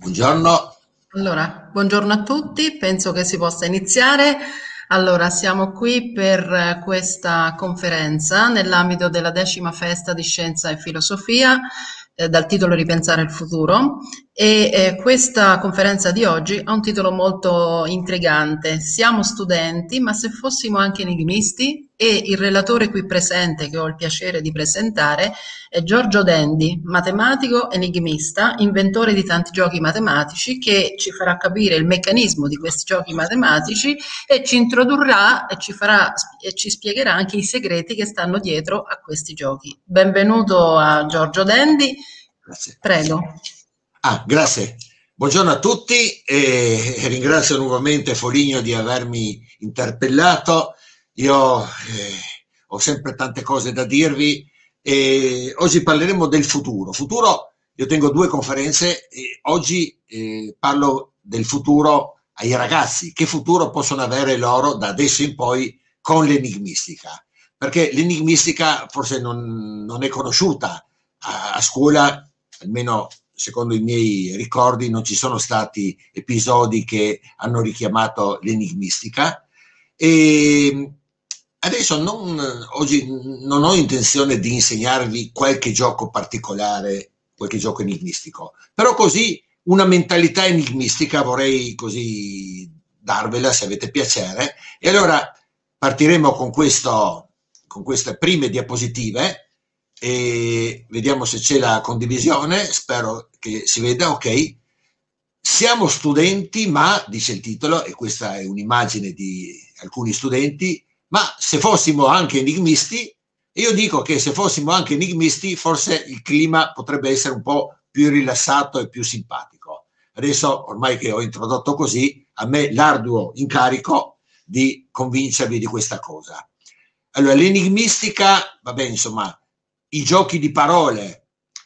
Buongiorno. Allora, buongiorno a tutti, penso che si possa iniziare. Allora, siamo qui per questa conferenza nell'ambito della 10ª festa di Scienza e Filosofia, dal titolo Ripensare il futuro. Questa conferenza di oggi ha un titolo molto intrigante. Siamo studenti, ma se fossimo anche enigmisti? E il relatore qui presente, che ho il piacere di presentare, è Giorgio Dendi, matematico enigmista, inventore di tanti giochi matematici, che ci farà capire il meccanismo di questi giochi matematici e ci introdurrà e ci spiegherà anche i segreti che stanno dietro a questi giochi. Benvenuto a Giorgio Dendi, Grazie. prego. Grazie. Buongiorno a tutti e ringrazio nuovamente Foligno di avermi interpellato. Io ho sempre tante cose da dirvi e oggi parleremo del futuro. Io tengo due conferenze e oggi parlo del futuro ai ragazzi. Che futuro possono avere loro da adesso in poi con l'enigmistica? Perché l'enigmistica forse non è conosciuta a scuola, almeno secondo i miei ricordi, non ci sono stati episodi che hanno richiamato l'enigmistica. E adesso oggi non ho intenzione di insegnarvi qualche gioco particolare, qualche gioco enigmistico, però così una mentalità enigmistica vorrei così darvela se avete piacere. E allora partiremo con queste prime diapositive e vediamo se c'è la condivisione, spero che si veda. Ok, siamo studenti, ma dice il titolo, e questa è un'immagine di alcuni studenti, ma se fossimo anche enigmisti, io dico che se fossimo anche enigmisti forse il clima potrebbe essere un po' più rilassato e più simpatico. Adesso, ormai che ho introdotto così, a me l'arduo incarico di convincervi di questa cosa. Allora, l'enigmistica, vabbè, insomma, i giochi di parole,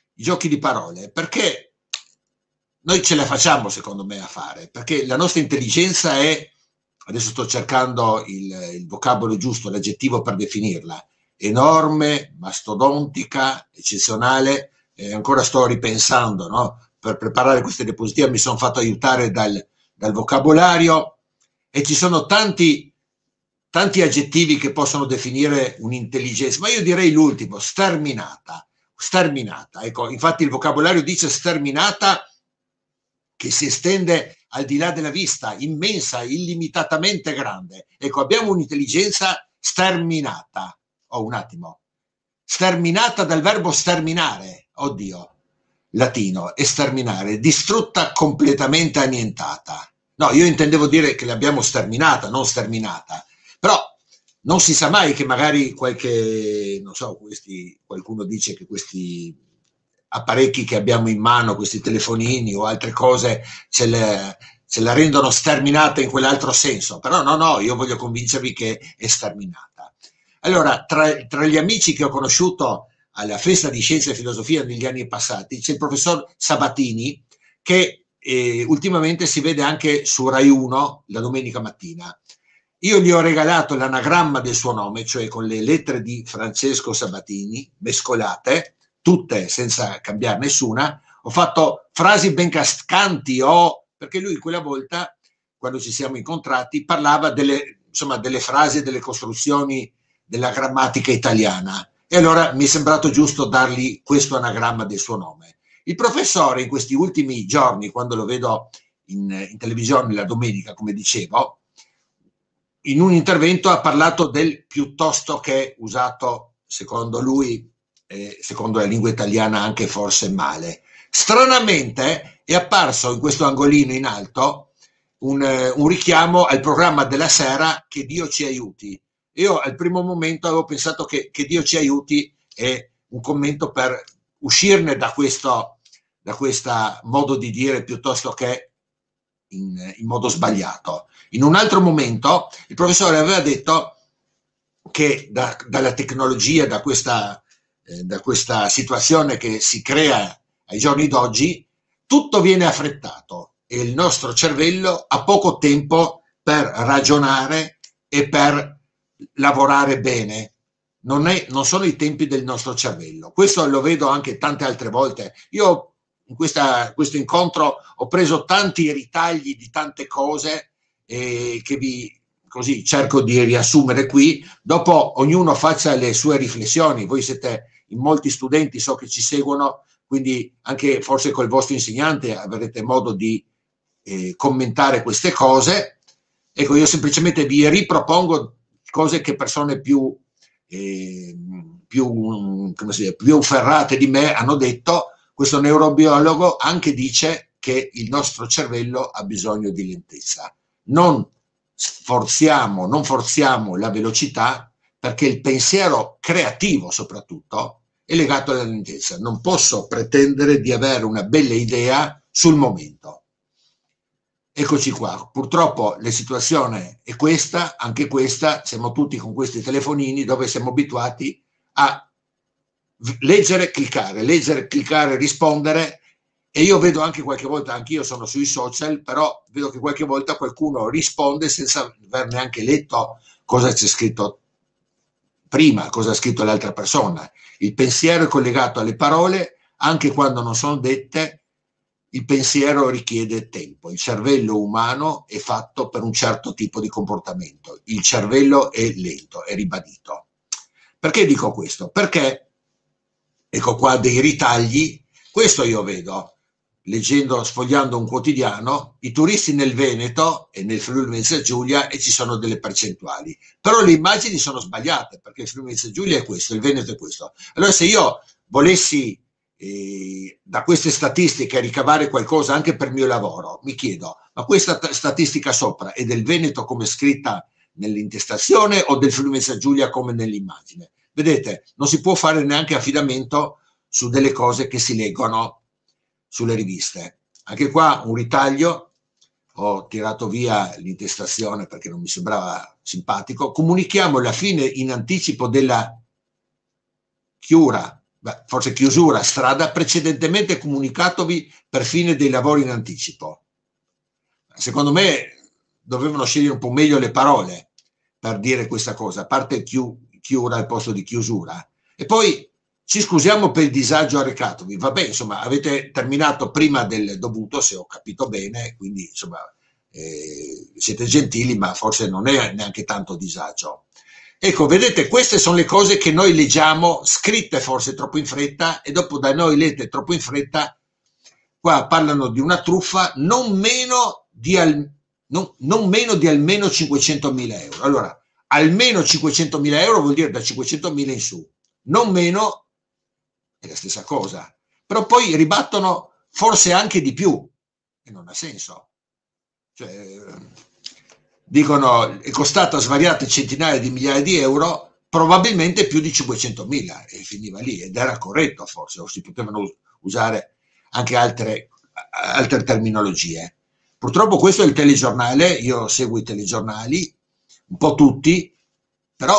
perché noi ce la facciamo secondo me a fare, perché la nostra intelligenza è, adesso sto cercando il vocabolo giusto, l'aggettivo per definirla, enorme, mastodontica, eccezionale, ancora sto ripensando, no? Per preparare queste diapositive mi sono fatto aiutare dal vocabolario e ci sono tanti aggettivi che possono definire un'intelligenza, ma io direi l'ultimo, sterminata. Ecco, infatti il vocabolario dice sterminata, che si estende al di là della vista, immensa, illimitatamente grande. Ecco, abbiamo un'intelligenza sterminata. Un attimo. Sterminata dal verbo sterminare, oddio, latino, esterminare, distrutta, completamente annientata. No, io intendevo dire che l'abbiamo sterminata, non sterminata. Però non si sa mai che magari qualcuno dice che questi apparecchi che abbiamo in mano, questi telefonini o altre cose, ce la rendono sterminata in quell'altro senso. Però no, io voglio convincervi che è sterminata. Allora, tra gli amici che ho conosciuto alla festa di Scienza e Filosofia negli anni passati, c'è il professor Sabatini, che ultimamente si vede anche su Rai 1 la domenica mattina. Io gli ho regalato l'anagramma del suo nome, cioè con le lettere di Francesco Sabatini, mescolate, tutte senza cambiare nessuna. Ho fatto frasi ben cascanti, perché lui quella volta, quando ci siamo incontrati, parlava delle frasi e delle costruzioni della grammatica italiana. E allora mi è sembrato giusto dargli questo anagramma del suo nome. Il professore in questi ultimi giorni, quando lo vedo in televisione la domenica, come dicevo, in un intervento ha parlato del piuttosto che, usato secondo lui, secondo la lingua italiana anche forse male. Stranamente è apparso in questo angolino in alto un richiamo al programma della sera Che Dio ci aiuti. Io al primo momento avevo pensato che Dio ci aiuti è un commento per uscirne da questo modo di dire piuttosto che in modo sbagliato. In un altro momento il professore aveva detto che dalla tecnologia, da questa situazione che si crea ai giorni d'oggi, tutto viene affrettato e il nostro cervello ha poco tempo per ragionare e per lavorare bene. Non sono i tempi del nostro cervello. Questo lo vedo anche tante altre volte. Io questo incontro ho preso tanti ritagli di tante cose che così cerco di riassumere qui. Dopo ognuno faccia le sue riflessioni. Voi siete in molti studenti, so che ci seguono, quindi anche forse col vostro insegnante avrete modo di commentare queste cose. Ecco, io semplicemente vi ripropongo cose che persone più ferrate di me hanno detto. Questo neurobiologo anche dice che il nostro cervello ha bisogno di lentezza. Non forziamo la velocità, perché il pensiero creativo soprattutto è legato alla lentezza. Non posso pretendere di avere una bella idea sul momento. Eccoci qua, purtroppo la situazione è questa, anche questa, siamo tutti con questi telefonini dove siamo abituati a leggere, cliccare, rispondere, e io vedo anche qualche volta, anch'io sono sui social, però vedo che qualche volta qualcuno risponde senza aver neanche letto cosa c'è scritto prima, cosa ha scritto l'altra persona. Il pensiero è collegato alle parole, anche quando non sono dette. Il pensiero richiede tempo, il cervello umano è fatto per un certo tipo di comportamento, il cervello è lento, è ribadito. Perché dico questo? Perché, ecco qua dei ritagli, questo io vedo, sfogliando un quotidiano, i turisti nel Veneto e nel Friuli Venezia Giulia, e ci sono delle percentuali, però le immagini sono sbagliate, perché il Friuli Venezia Giulia è questo, il Veneto è questo. Allora se io volessi da queste statistiche ricavare qualcosa anche per il mio lavoro, mi chiedo, ma questa statistica sopra è del Veneto come scritta nell'intestazione o del Friuli Venezia Giulia come nell'immagine? Vedete, non si può fare neanche affidamento su delle cose che si leggono sulle riviste. Anche qua un ritaglio, ho tirato via l'intestazione perché non mi sembrava simpatico. Comunichiamo la fine in anticipo della chiusura strada, precedentemente comunicatovi per fine dei lavori in anticipo. Secondo me dovevano scegliere un po' meglio le parole per dire questa cosa, a parte chiura al posto di chiusura. E poi ci scusiamo per il disagio arrecatovi. Vabbè, insomma, avete terminato prima del dovuto, se ho capito bene, quindi insomma siete gentili, ma forse non è neanche tanto disagio. Ecco, vedete, queste sono le cose che noi leggiamo, scritte forse troppo in fretta, e dopo da noi lette troppo in fretta. Qua parlano di una truffa non meno di almeno 500.000 euro. Allora, almeno 500.000 euro vuol dire da 500.000 in su, non meno è la stessa cosa. Però poi ribattono forse anche di più, e non ha senso. Cioè, dicono è costata svariate centinaia di migliaia di euro, probabilmente più di 500.000, e finiva lì, ed era corretto forse, o si potevano usare anche altre terminologie. Purtroppo questo è il telegiornale, io seguo i telegiornali, un po' tutti, però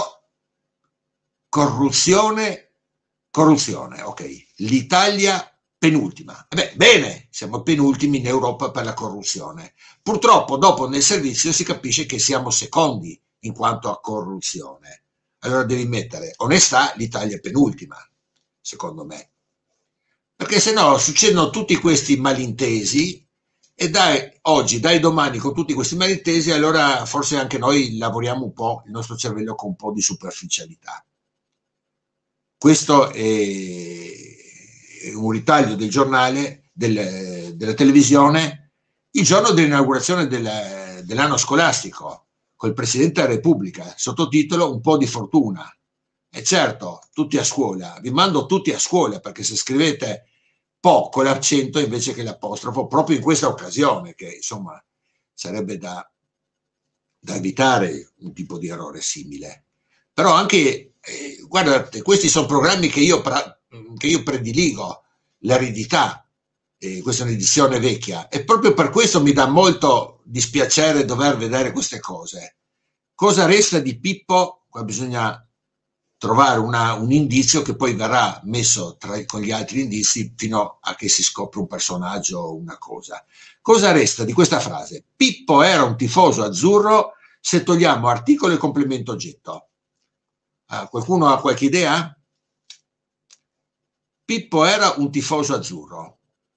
corruzione, ok, l'Italia penultima. Bene, siamo penultimi in Europa per la corruzione. Purtroppo dopo nel servizio si capisce che siamo secondi in quanto a corruzione. Allora devi mettere onestà, l'Italia è penultima, secondo me. Perché se no succedono tutti questi malintesi, e dai domani con tutti questi malintesi, allora forse anche noi lavoriamo un po', il nostro cervello, con un po' di superficialità. Questo è un ritaglio del giornale, della televisione, il giorno dell'inaugurazione dell'anno scolastico, col Presidente della Repubblica, sottotitolo "Un po' di fortuna". E certo, tutti a scuola, vi mando tutti a scuola, perché se scrivete "po" con l'accento invece che l'apostrofo, proprio in questa occasione, che insomma sarebbe da evitare un tipo di errore simile. Però anche, guardate, questi sono programmi che io prediligo, l'aridità, questa è un'edizione vecchia, e proprio per questo mi dà molto dispiacere dover vedere queste cose. Cosa resta di Pippo? Qua bisogna trovare un indizio che poi verrà messo con gli altri indizi fino a che si scopre un personaggio o una cosa. Cosa resta di questa frase? Pippo era un tifoso azzurro se togliamo articolo e complemento oggetto. Qualcuno ha qualche idea? Pippo era un tifoso azzurro.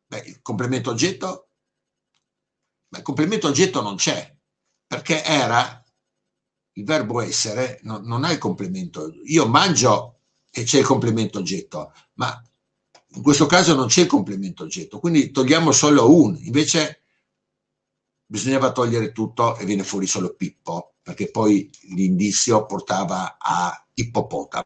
Beh, il complemento oggetto? Beh, il complemento oggetto non c'è, perché era il verbo essere, non ha il complemento. Io mangio e c'è il complemento oggetto, ma in questo caso non c'è il complemento oggetto, quindi togliamo solo un, invece bisognava togliere tutto e viene fuori solo Pippo, perché poi l'indizio portava a ippopotamo.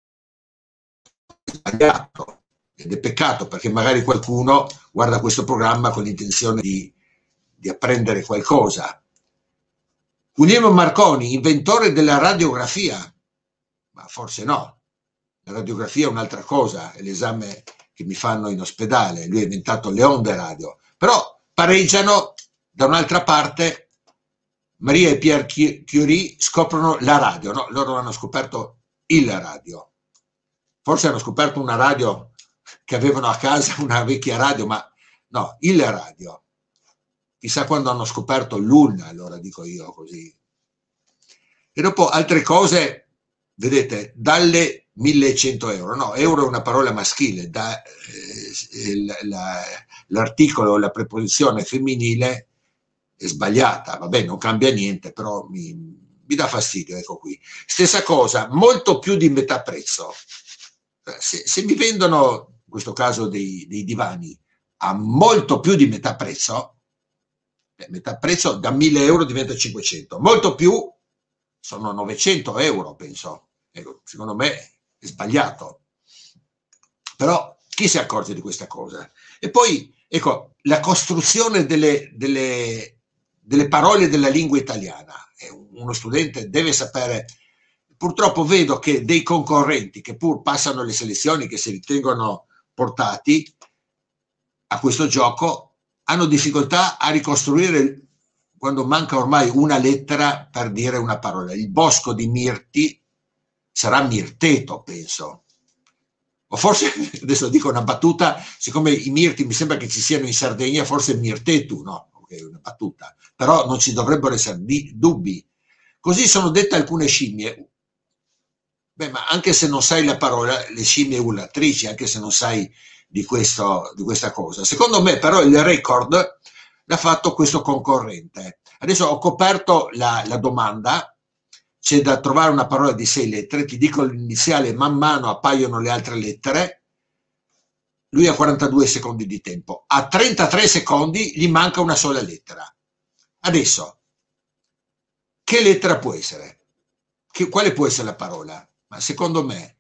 Sbagliato, ed è peccato, perché magari qualcuno guarda questo programma con l'intenzione di apprendere qualcosa. Guglielmo Marconi, inventore della radiografia, ma forse no, la radiografia è un'altra cosa, è l'esame che mi fanno in ospedale, lui ha inventato le onde radio, però pareggiano da un'altra parte. Maria e Pierre Curie scoprono la radio, no? Loro hanno scoperto il radio, forse hanno scoperto una radio che avevano a casa, una vecchia radio, ma no, il radio. Chissà quando hanno scoperto l'UN, allora dico io così. E dopo altre cose, vedete, dalle 1100 euro, no, euro è una parola maschile, l'articolo, la preposizione femminile è sbagliata, vabbè, non cambia niente, però mi dà fastidio, ecco qui. Stessa cosa, molto più di metà prezzo. Se mi vendono, in questo caso dei divani, a molto più di metà prezzo da 1000 euro diventa 500, molto più sono 900 euro, penso. Ecco, secondo me è sbagliato. Però chi si accorge di questa cosa? E poi, ecco, la costruzione delle parole della lingua italiana. Uno studente deve sapere. Purtroppo vedo che dei concorrenti che pur passano le selezioni, che si ritengono portati a questo gioco, hanno difficoltà a ricostruire, quando manca ormai una lettera per dire una parola. Il bosco di mirti sarà mirteto, penso. O forse, adesso dico una battuta, siccome i mirti mi sembra che ci siano in Sardegna, forse mirtetu, no? Ok, una battuta. Però non ci dovrebbero essere dubbi. Così sono dette alcune scimmie. Beh, ma anche se non sai la parola, le scimmie urlatrici, anche se non sai di questa cosa. Secondo me però il record l'ha fatto questo concorrente. Adesso ho coperto la domanda, c'è da trovare una parola di 6 lettere, ti dico l'iniziale, man mano appaiono le altre lettere. Lui ha 42 secondi di tempo, a 33 secondi gli manca una sola lettera. Adesso, che lettera può essere? Quale può essere la parola? Ma secondo me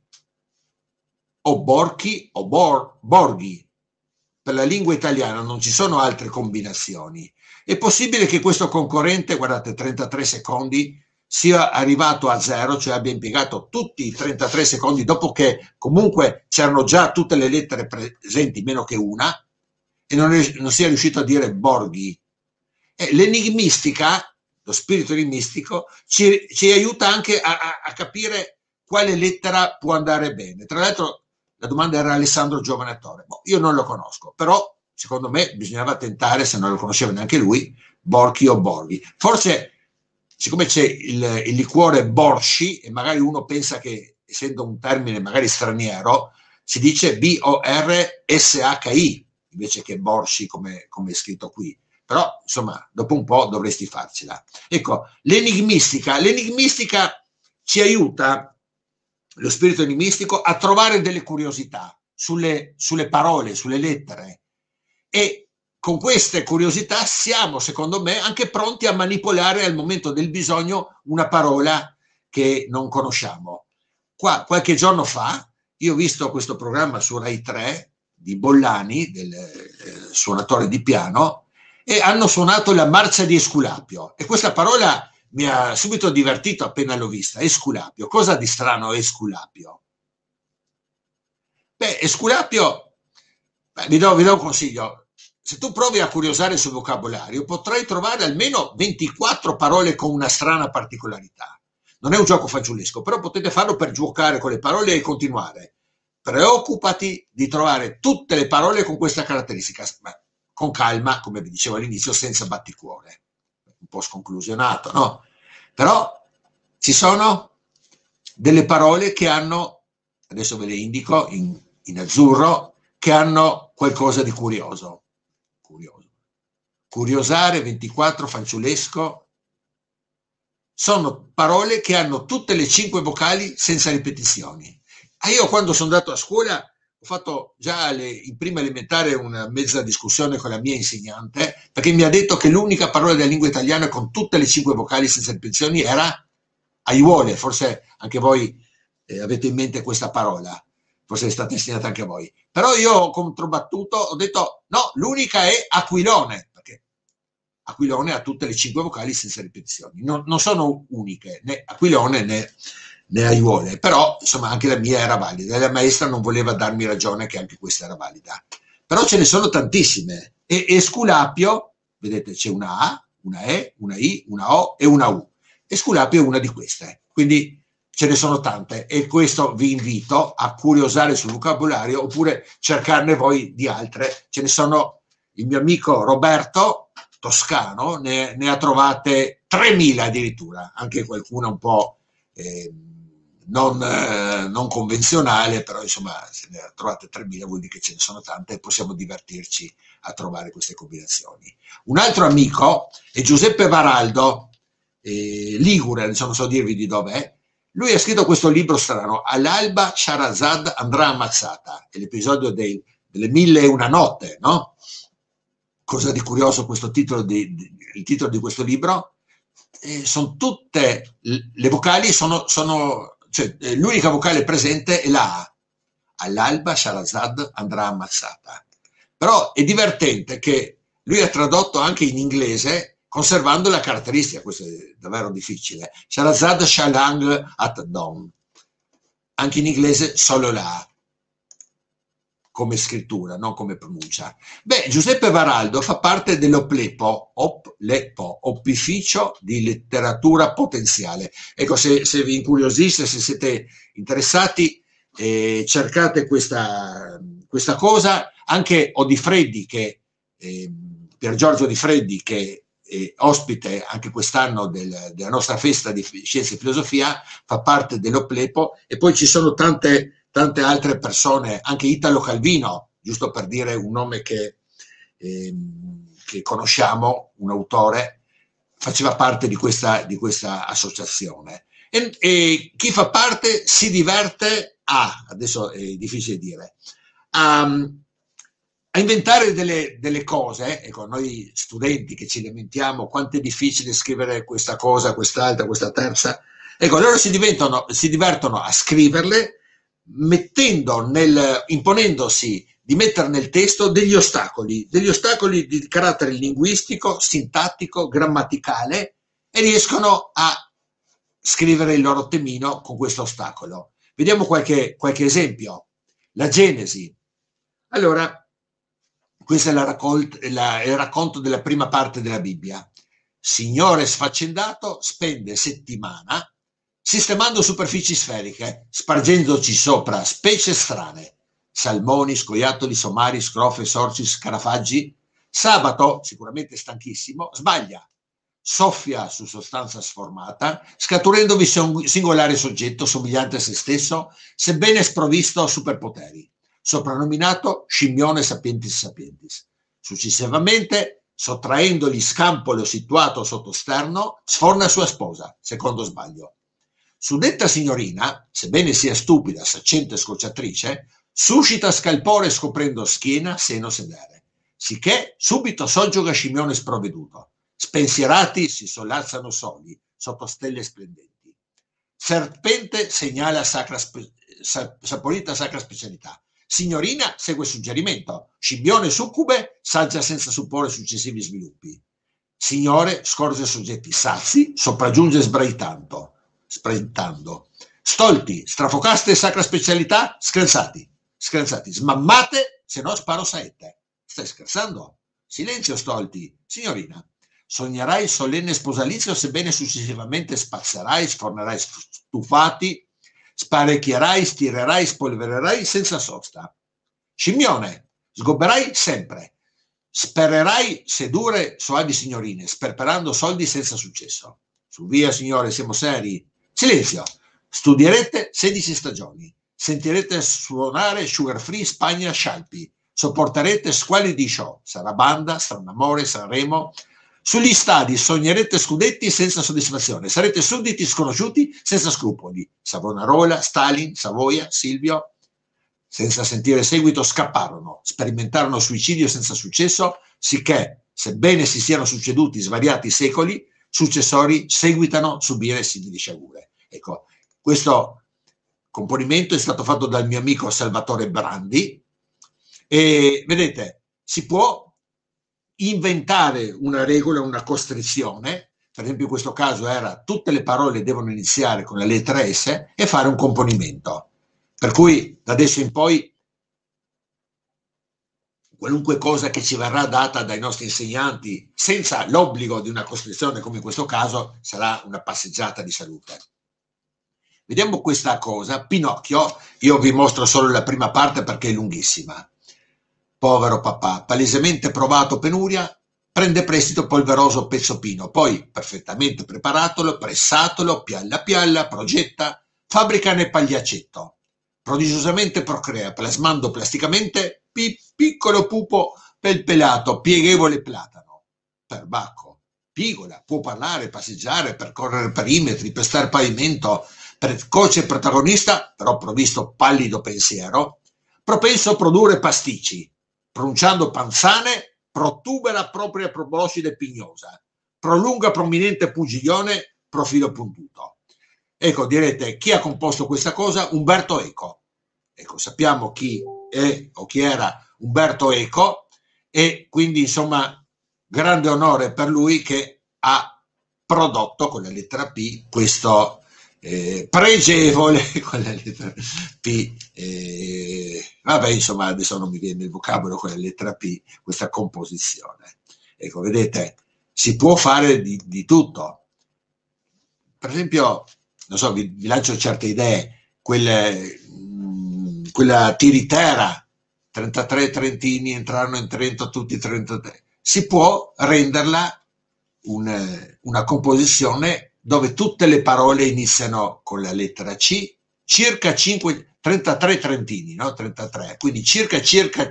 o Borchi o Borghi. Per la lingua italiana non ci sono altre combinazioni. È possibile che questo concorrente, guardate, 33 secondi, sia arrivato a zero, cioè abbia impiegato tutti i 33 secondi dopo che comunque c'erano già tutte le lettere presenti, meno che una, e non sia riuscito a dire Borghi. L'enigmistica, lo spirito enigmistico, ci aiuta anche a capire quale lettera può andare bene. Tra l'altro la domanda era Alessandro Giovane Attore. Io non lo conosco, però secondo me bisognava tentare, se non lo conosceva neanche lui, Borchi o Borghi. Forse, siccome c'è il liquore Borsci, e magari uno pensa che, essendo un termine magari straniero, si dice B-O-R-S-H-I, invece che Borsci come è scritto qui. Però, insomma, dopo un po' dovresti farcela. Ecco, l'enigmistica ci aiuta, lo spirito enigmistico, a trovare delle curiosità sulle parole, sulle lettere, e con queste curiosità siamo, secondo me, anche pronti a manipolare al momento del bisogno una parola che non conosciamo. Qua, qualche giorno fa, io ho visto questo programma su Rai 3 di Bollani, del suonatore di piano, e hanno suonato la marcia di Esculapio, e questa parola mi ha subito divertito appena l'ho vista. Esculapio, cosa di strano Esculapio? Beh, Esculapio, vi do un consiglio. Se tu provi a curiosare sul vocabolario, potrai trovare almeno 24 parole con una strana particolarità. Non è un gioco fanciullesco, però potete farlo per giocare con le parole e continuare. Preoccupati di trovare tutte le parole con questa caratteristica, ma con calma, come vi dicevo all'inizio, senza batticuore. Un po' sconclusionato, no? Però ci sono delle parole che hanno, adesso ve le indico in azzurro, che hanno qualcosa di curioso. curioso. Curiosare, 24, fanciullesco, sono parole che hanno tutte le 5 vocali senza ripetizioni. Io quando sono andato a scuola ho fatto già in prima elementare una mezza discussione con la mia insegnante, perché mi ha detto che l'unica parola della lingua italiana con tutte le 5 vocali senza ripetizioni era aiuole. Forse anche voi avete in mente questa parola, forse è stata insegnata anche a voi. Però io ho controbattuto, ho detto no, l'unica è aquilone, perché aquilone ha tutte le 5 vocali senza ripetizioni. Non sono uniche, né aquilone né aiuole, però insomma anche la mia era valida, la maestra non voleva darmi ragione che anche questa era valida. Però ce ne sono tantissime. E Esculapio, vedete, c'è una A, una E, una I, una O e una U. Esculapio è una di queste, quindi ce ne sono tante, e questo vi invito a curiosare sul vocabolario oppure cercarne voi di altre. Ce ne sono, il mio amico Roberto Toscano ne ha trovate 3.000 addirittura, anche qualcuna un po' non convenzionale, però insomma se ne ha trovate 3.000 vuol dire che ce ne sono tante e possiamo divertirci a trovare queste combinazioni. Un altro amico è Giuseppe Varaldo, ligure, non so dirvi di dove è. Lui ha scritto questo libro strano, All'alba Shahrazad andrà ammazzata, è l'episodio delle 1001 notte, no? Cosa di curioso questo titolo, il titolo di questo libro? Sono tutte le vocali, cioè, l'unica vocale presente è la A. All'alba Shahrazad andrà ammazzata. Però è divertente che lui ha tradotto anche in inglese conservando la caratteristica, questo è davvero difficile. Shahrazad shall hang at dawn. Anche in inglese solo la A, come scrittura, non come pronuncia. Beh, Giuseppe Varaldo fa parte dell'Oplepo, Opificio di letteratura potenziale. Ecco, se vi incuriosiste, se siete interessati, cercate questa cosa. Anche Odifreddi, Pier Giorgio Odifreddi, che ospite anche quest'anno della nostra festa di scienza e filosofia, fa parte dell'Oplepo, e poi ci sono tante altre persone, anche Italo Calvino, giusto per dire un nome che conosciamo, un autore, faceva parte di questa associazione. E chi fa parte si diverte adesso è difficile dire, a inventare delle cose. Ecco, noi studenti che ci lamentiamo quanto è difficile scrivere questa cosa, quest'altra, questa terza, ecco, loro si divertono a scriverle, imponendosi di mettere nel testo degli ostacoli di carattere linguistico, sintattico, grammaticale, e riescono a scrivere il loro temino con questo ostacolo. Vediamo qualche esempio. La Genesi. Allora, questo è il racconto della prima parte della Bibbia. Signore sfaccendato spende settimana sistemando superfici sferiche, spargendoci sopra specie strane, salmoni, scoiattoli, somari, scrofe, sorci, scarafaggi. Sabato, sicuramente stanchissimo, sbaglia, soffia su sostanza sformata, scaturendovi singolare soggetto somigliante a se stesso, sebbene sprovvisto a superpoteri, soprannominato Scimmione Sapientis Sapientis. Successivamente, sottraendogli scampolo situato sotto sterno, sforna sua sposa, secondo sbaglio. Suddetta signorina, sebbene sia stupida, saccente e scocciatrice, suscita scalpore scoprendo schiena, seno, sedere, sicché subito soggioga Scimmione sprovveduto. Spensierati si sollazzano soli, sotto stelle splendenti. Serpente segnala saporita sacra specialità. Signorina segue suggerimento. Scimmione succube saggia senza supporre successivi sviluppi. Signore scorge soggetti sazi, sopraggiunge sbraitando. Stolti, strafocaste sacra specialità, screnzati, smammate, se no sparo saette. Stai scherzando? Silenzio, stolti. Signorina, sognerai solenne sposalizio, sebbene successivamente spazzerai, sfornerai stufati, sparecchierai, stirerai, spolvererai senza sosta. Scimmione, sgobberai sempre, spererai sedure soavi signorine, sperperando soldi senza successo. Su via, signore, siamo seri. Silenzio, studierete 16 stagioni, sentirete suonare Sugar Free Spagna Scialpi, sopporterete squali di show, Sarabanda, Stranamore, Sanremo. Sugli stadi sognerete scudetti senza soddisfazione, sarete sudditi sconosciuti senza scrupoli. Savonarola, Stalin, Savoia, Silvio, senza sentire seguito, scapparono, sperimentarono suicidio senza successo, sicché, sebbene si siano succeduti svariati secoli, successori seguitano subire simili sciagure. Ecco, questo componimento è stato fatto dal mio amico Salvatore Brandi e vedete, si può inventare una regola, una costrizione, per esempio in questo caso era tutte le parole devono iniziare con la lettera S e fare un componimento. Per cui da adesso in poi qualunque cosa che ci verrà data dai nostri insegnanti senza l'obbligo di una costrizione come in questo caso sarà una passeggiata di salute. Vediamo questa cosa, Pinocchio, io vi mostro solo la prima parte perché è lunghissima. Povero papà, palesemente provato penuria, prende prestito polveroso pezzopino, poi perfettamente preparatolo, pressatolo, pialla pialla, progetta, fabbrica nel pagliaccetto. Prodigiosamente procrea, plasmando plasticamente piccolo pupo pelpelato, pieghevole platano, perbacco, pigola, può parlare, passeggiare, percorrere perimetri, pestare pavimento, precoce protagonista, però provvisto pallido pensiero, propenso a produrre pasticci, pronunciando panzane, protubera propria proboscide pignosa, prolunga prominente pungiglione, profilo puntuto. Ecco, direte, chi ha composto questa cosa? Umberto Eco. Ecco, sappiamo chi è o chi era Umberto Eco e quindi, insomma, grande onore per lui che ha prodotto con la lettera P questo pregevole, con la lettera P, vabbè, insomma, adesso non mi viene il vocabolo con la lettera P, questa composizione. Ecco, vedete, si può fare di tutto. Per esempio, non so, vi lancio certe idee, quella tiritera, 33 trentini entrarono in Trento tutti 33, si può renderla una composizione dove tutte le parole iniziano con la lettera C, circa 33 trentini, no? 33, quindi circa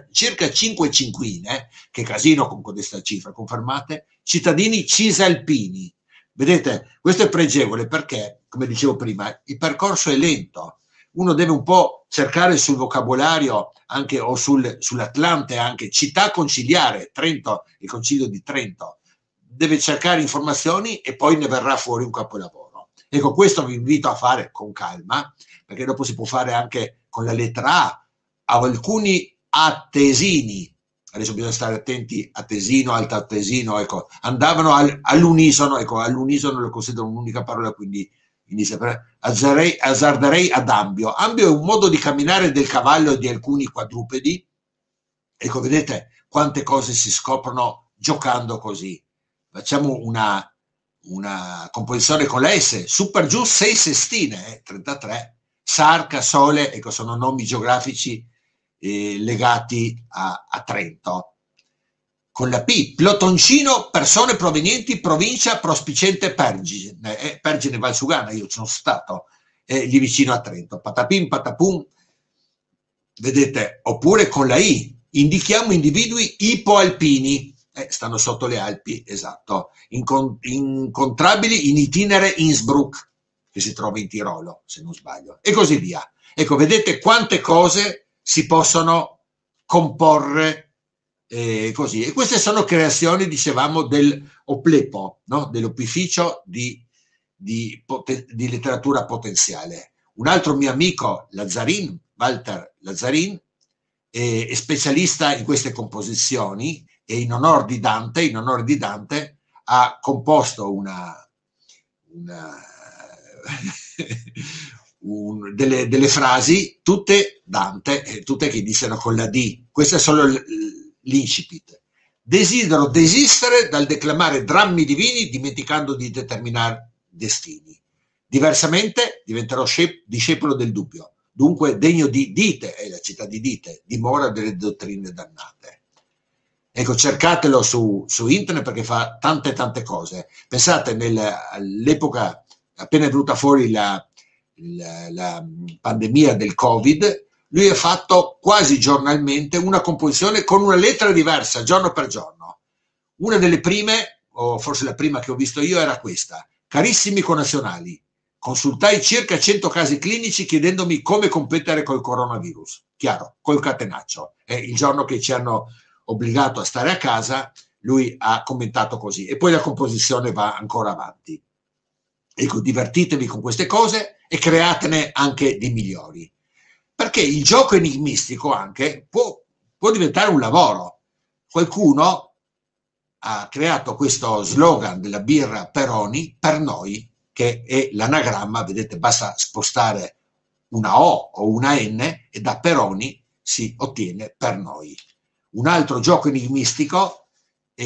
5 cinquine, che casino con questa cifra, confermate, cittadini cisalpini. Vedete, questo è pregevole perché, come dicevo prima, il percorso è lento. Uno deve un po' cercare sul vocabolario anche o sull'Atlante anche città conciliare, Trento, il concilio di Trento. Deve cercare informazioni e poi ne verrà fuori un capolavoro. Ecco, questo vi invito a fare con calma, perché dopo si può fare anche con la lettera A. Alcuni attesini, adesso bisogna stare attenti, attesino, altatesino, ecco, andavano all'unisono, ecco, all'unisono lo considero un'unica parola, quindi inizia per azzarderei ad ambio. Ambio è un modo di camminare del cavallo e di alcuni quadrupedi. Ecco, vedete quante cose si scoprono giocando così. Facciamo una composizione con la S, su per giù 6 sestine, 33, Sarca, Sole, ecco, sono nomi geografici legati a Trento. Con la P, Plotoncino, persone provenienti, provincia prospicente Pergine, Pergine Valsugana, io ci sono stato, lì vicino a Trento, patapim, patapum, vedete, oppure con la I, indichiamo individui ipoalpini, stanno sotto le Alpi, esatto, incontrabili in itinere Innsbruck, che si trova in Tirolo, se non sbaglio, e così via. Ecco, vedete quante cose si possono comporre così. E queste sono creazioni, dicevamo, dell'Oplepo, no? Dell'Opificio di letteratura potenziale. Un altro mio amico, Lazzarin, Walter Lazzarin, è specialista in queste composizioni e in onore di Dante ha composto delle frasi, tutte Dante, tutte che iniziano con la D. Questo è solo l'incipit. Desidero desistere dal declamare drammi divini dimenticando di determinare destini. Diversamente diventerò discepolo del dubbio. Dunque degno di Dite, è la città di Dite, dimora delle dottrine dannate. Ecco, cercatelo su internet perché fa tante cose. Pensate, all'epoca appena è venuta fuori la pandemia del Covid, lui ha fatto quasi giornalmente una composizione con una lettera diversa, giorno per giorno. Una delle prime, o forse la prima che ho visto io, era questa: carissimi connazionali, consultai circa 100 casi clinici chiedendomi come competere col coronavirus. Chiaro, col catenaccio. È il giorno che ci hanno obbligato a stare a casa, lui ha commentato così. E poi la composizione va ancora avanti. Ecco, divertitevi con queste cose e createne anche di migliori. Perché il gioco enigmistico anche può diventare un lavoro. Qualcuno ha creato questo slogan della birra Peroni, per noi, che è l'anagramma, vedete, basta spostare una O o una N e da Peroni si ottiene per noi. Un altro gioco enigmistico è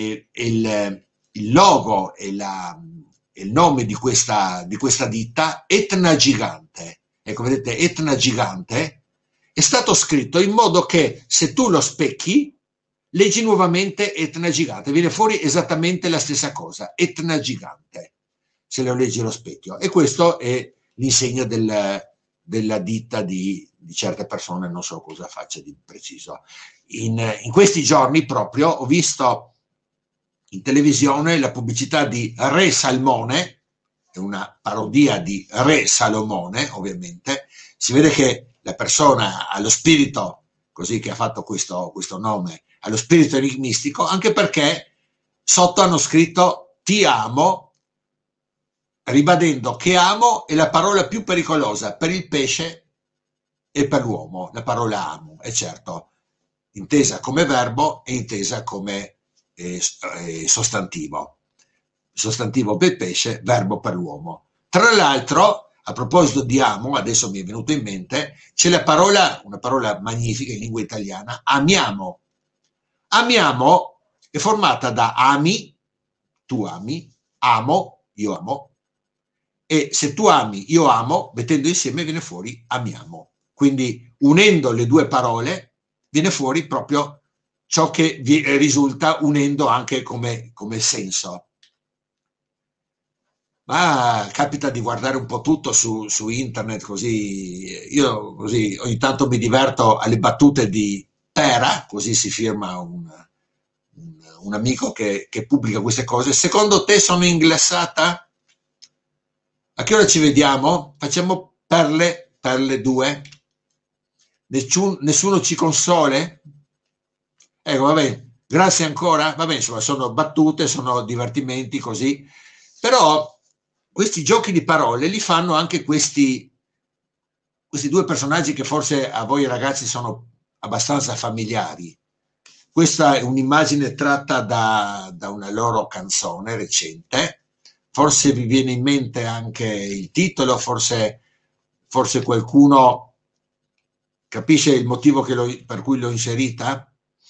il logo e il nome di questa ditta, Etna Gigante. Ecco, vedete, Etna Gigante è stato scritto in modo che se tu lo specchi, leggi nuovamente Etna Gigante, viene fuori esattamente la stessa cosa, Etna Gigante, se lo leggi allo specchio. E questo è l'insegna della ditta di certe persone, non so cosa faccia di preciso. In questi giorni proprio ho visto in televisione la pubblicità di Re Salmone, è una parodia di Re Salomone, ovviamente. Si vede che la persona ha lo spirito, così che ha fatto questo nome, ha lo spirito enigmistico, anche perché sotto hanno scritto ti amo, ribadendo che amo è la parola più pericolosa per il pesce e per l'uomo, la parola amo, è certo, intesa come verbo e intesa come sostantivo per pesce, verbo per l'uomo. Tra l'altro, a proposito di amo, adesso mi è venuto in mente, c'è una parola magnifica in lingua italiana, amiamo. Amiamo è formata da ami, tu ami, amo, io amo, e se tu ami, io amo, mettendo insieme viene fuori amiamo. Quindi unendo le due parole viene fuori proprio ciò che risulta unendo anche come senso. Ma capita di guardare un po' tutto su internet, così io così ogni tanto mi diverto alle battute di Pera, così si firma un amico che pubblica queste cose. Secondo te sono inglessata? A che ora ci vediamo? Facciamo per le 2? Nessuno ci console? Ecco, va bene, grazie ancora. Va bene, insomma, sono battute, sono divertimenti così, però questi giochi di parole li fanno anche questi due personaggi che forse a voi ragazzi sono abbastanza familiari. Questa è un'immagine tratta da una loro canzone recente, forse vi viene in mente anche il titolo, forse qualcuno capisce il motivo per cui l'ho inserita?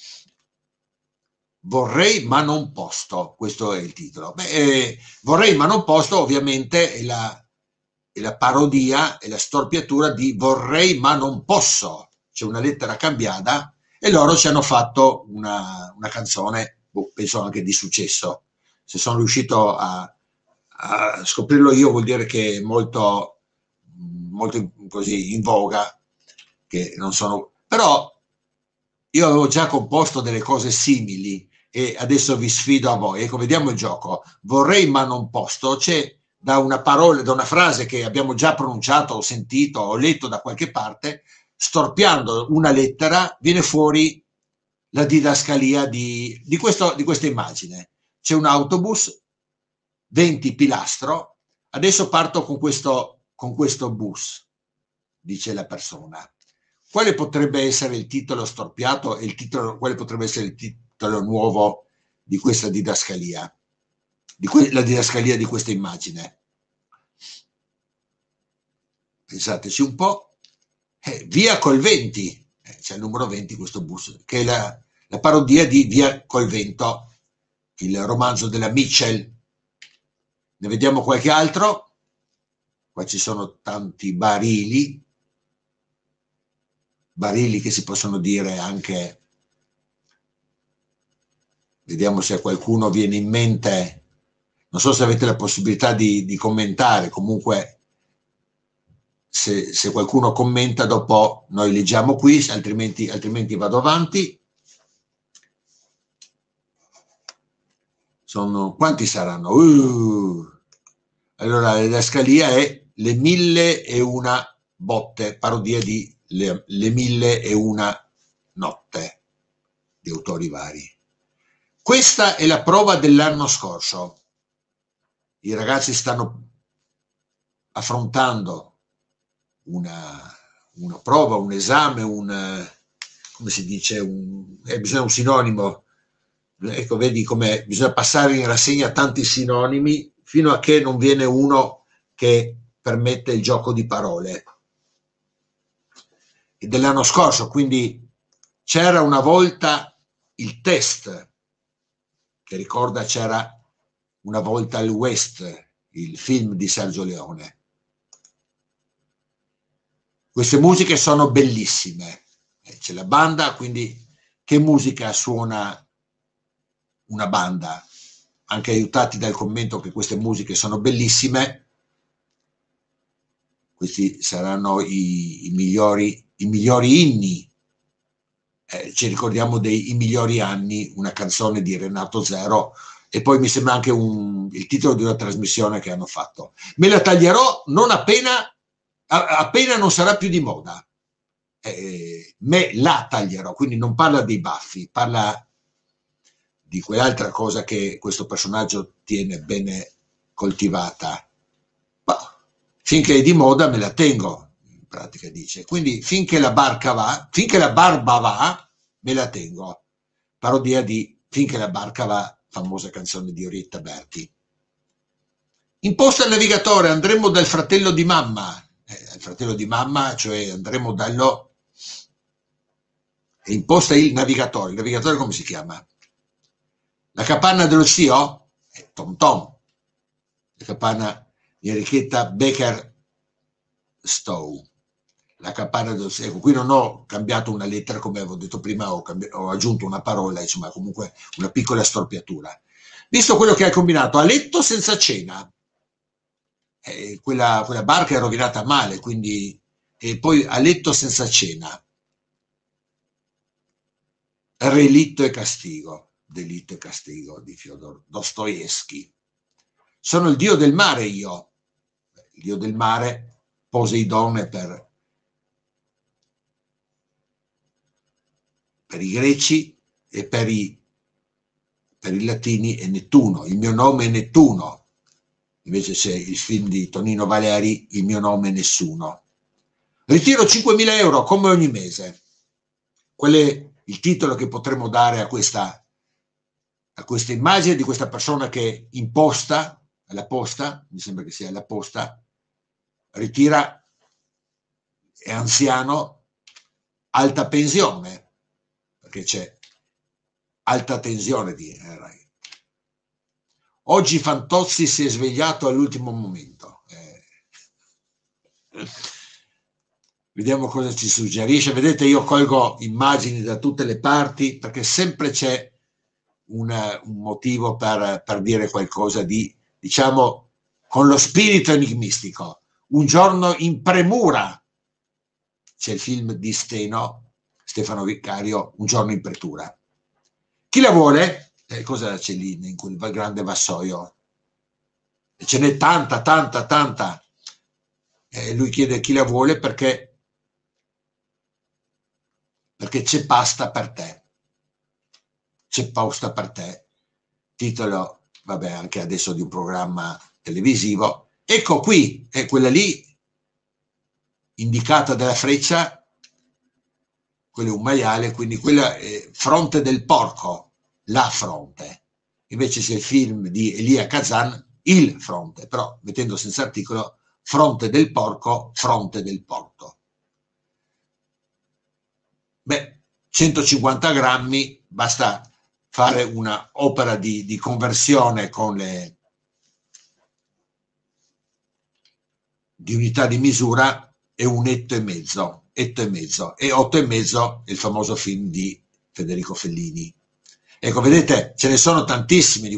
Vorrei ma non posso, questo è il titolo. Vorrei ma non posso ovviamente è la parodia e la storpiatura di vorrei ma non posso, c'è una lettera cambiata e loro ci hanno fatto una canzone, penso anche di successo. Se sono riuscito a scoprirlo io vuol dire che è molto così in voga, che non sono, però io avevo già composto delle cose simili e adesso vi sfido a voi. Ecco, vediamo il gioco. Vorrei ma non posso, c'è da una frase che abbiamo già pronunciato, o sentito, o letto da qualche parte, storpiando una lettera viene fuori la didascalia di questa immagine. C'è un autobus, 20 pilastro, adesso parto con questo bus, dice la persona. Quale potrebbe essere il titolo storpiato e quale potrebbe essere il titolo nuovo di questa didascalia? La didascalia di questa immagine. Pensateci un po'. Via col 20, c'è il numero 20 questo bus, che è la parodia di Via col vento, il romanzo della Mitchell. Ne vediamo qualche altro. Qua ci sono tanti barili che si possono dire anche, vediamo se a qualcuno viene in mente, non so se avete la possibilità di commentare, comunque se qualcuno commenta dopo noi leggiamo qui, altrimenti vado avanti. Quanti saranno? Allora, la didascalia è Le 1001 botte, parodia di Le 1001 notte, di autori vari. Questa è la prova dell'anno scorso. I ragazzi stanno affrontando una prova, un esame, come si dice, bisogna un sinonimo. Ecco, vedi come bisogna passare in rassegna tanti sinonimi fino a che non viene uno che permette il gioco di parole. E dell'anno scorso, quindi c'era una volta il test, che ricorda c'era una volta il West, il film di Sergio Leone. Queste musiche sono bellissime. C'è la banda, quindi che musica suona una banda? Anche aiutati dal commento che queste musiche sono bellissime. Questi saranno i migliori inni. Ci ricordiamo dei I migliori anni, una canzone di Renato Zero, e poi mi sembra anche il titolo di una trasmissione che hanno fatto. Me la taglierò non appena non sarà più di moda. Me la taglierò, quindi non parla dei baffi, parla di quell'altra cosa che questo personaggio tiene bene coltivata. Finché è di moda me la tengo, in pratica dice. Quindi finché la barba va, me la tengo. Parodia di Finché la barca va, famosa canzone di Orietta Berti. Imposta il navigatore, andremo dal fratello di mamma. Il fratello di mamma, cioè andremo dallo... E imposta il navigatore. Il navigatore come si chiama? La capanna dello zio? Tom Tom. La capanna di Enrichetta Baker Stowe. La capanna dello zio. Ecco, qui non ho cambiato una lettera, come avevo detto prima, ho aggiunto una parola, insomma, comunque una piccola storpiatura. Visto quello che hai combinato, a letto senza cena. Quella barca è rovinata male, quindi... E poi a letto senza cena. Relitto e castigo. Delitto e castigo di Fyodor Dostoevskij. Sono il dio del mare io. Il dio del mare, Poseidone per i greci, e per i latini è Nettuno. Il mio nome è Nettuno. Invece c'è il film di Tonino Valeri, Il mio nome è Nessuno. Ritiro 5.000 euro come ogni mese. Qual è il titolo che potremmo dare a questa immagine di questa persona che in posta, alla posta, mi sembra che sia alla posta, ritira, è anziano, alta pensione, perché c'è alta tensione di Rai. Oggi Fantozzi si è svegliato all'ultimo momento. Vediamo cosa ci suggerisce. Vedete, io colgo immagini da tutte le parti, perché sempre c'è un motivo per dire qualcosa di, diciamo, con lo spirito enigmistico. Un giorno in premura. C'è il film di Stefano Vicario, Un giorno in pretura. Chi la vuole? Cosa c'è lì in quel grande vassoio? Ce n'è tanta. Lui chiede chi la vuole perché c'è pasta per te. C'è pasta per te. Titolo, vabbè, anche adesso di un programma televisivo. Ecco qui, è quella lì, indicata dalla freccia, quello è un maiale, quindi quella è Fronte del porco. La fronte. Invece c'è il film di Elia Kazan, Il fronte, però mettendo senza articolo Fronte del porco, Fronte del porto. Beh, 150 grammi, basta fare una opera di conversione con di unità di misura, è un etto e mezzo, e 8,5 è il famoso film di Federico Fellini. Ecco, vedete, ce ne sono tantissimi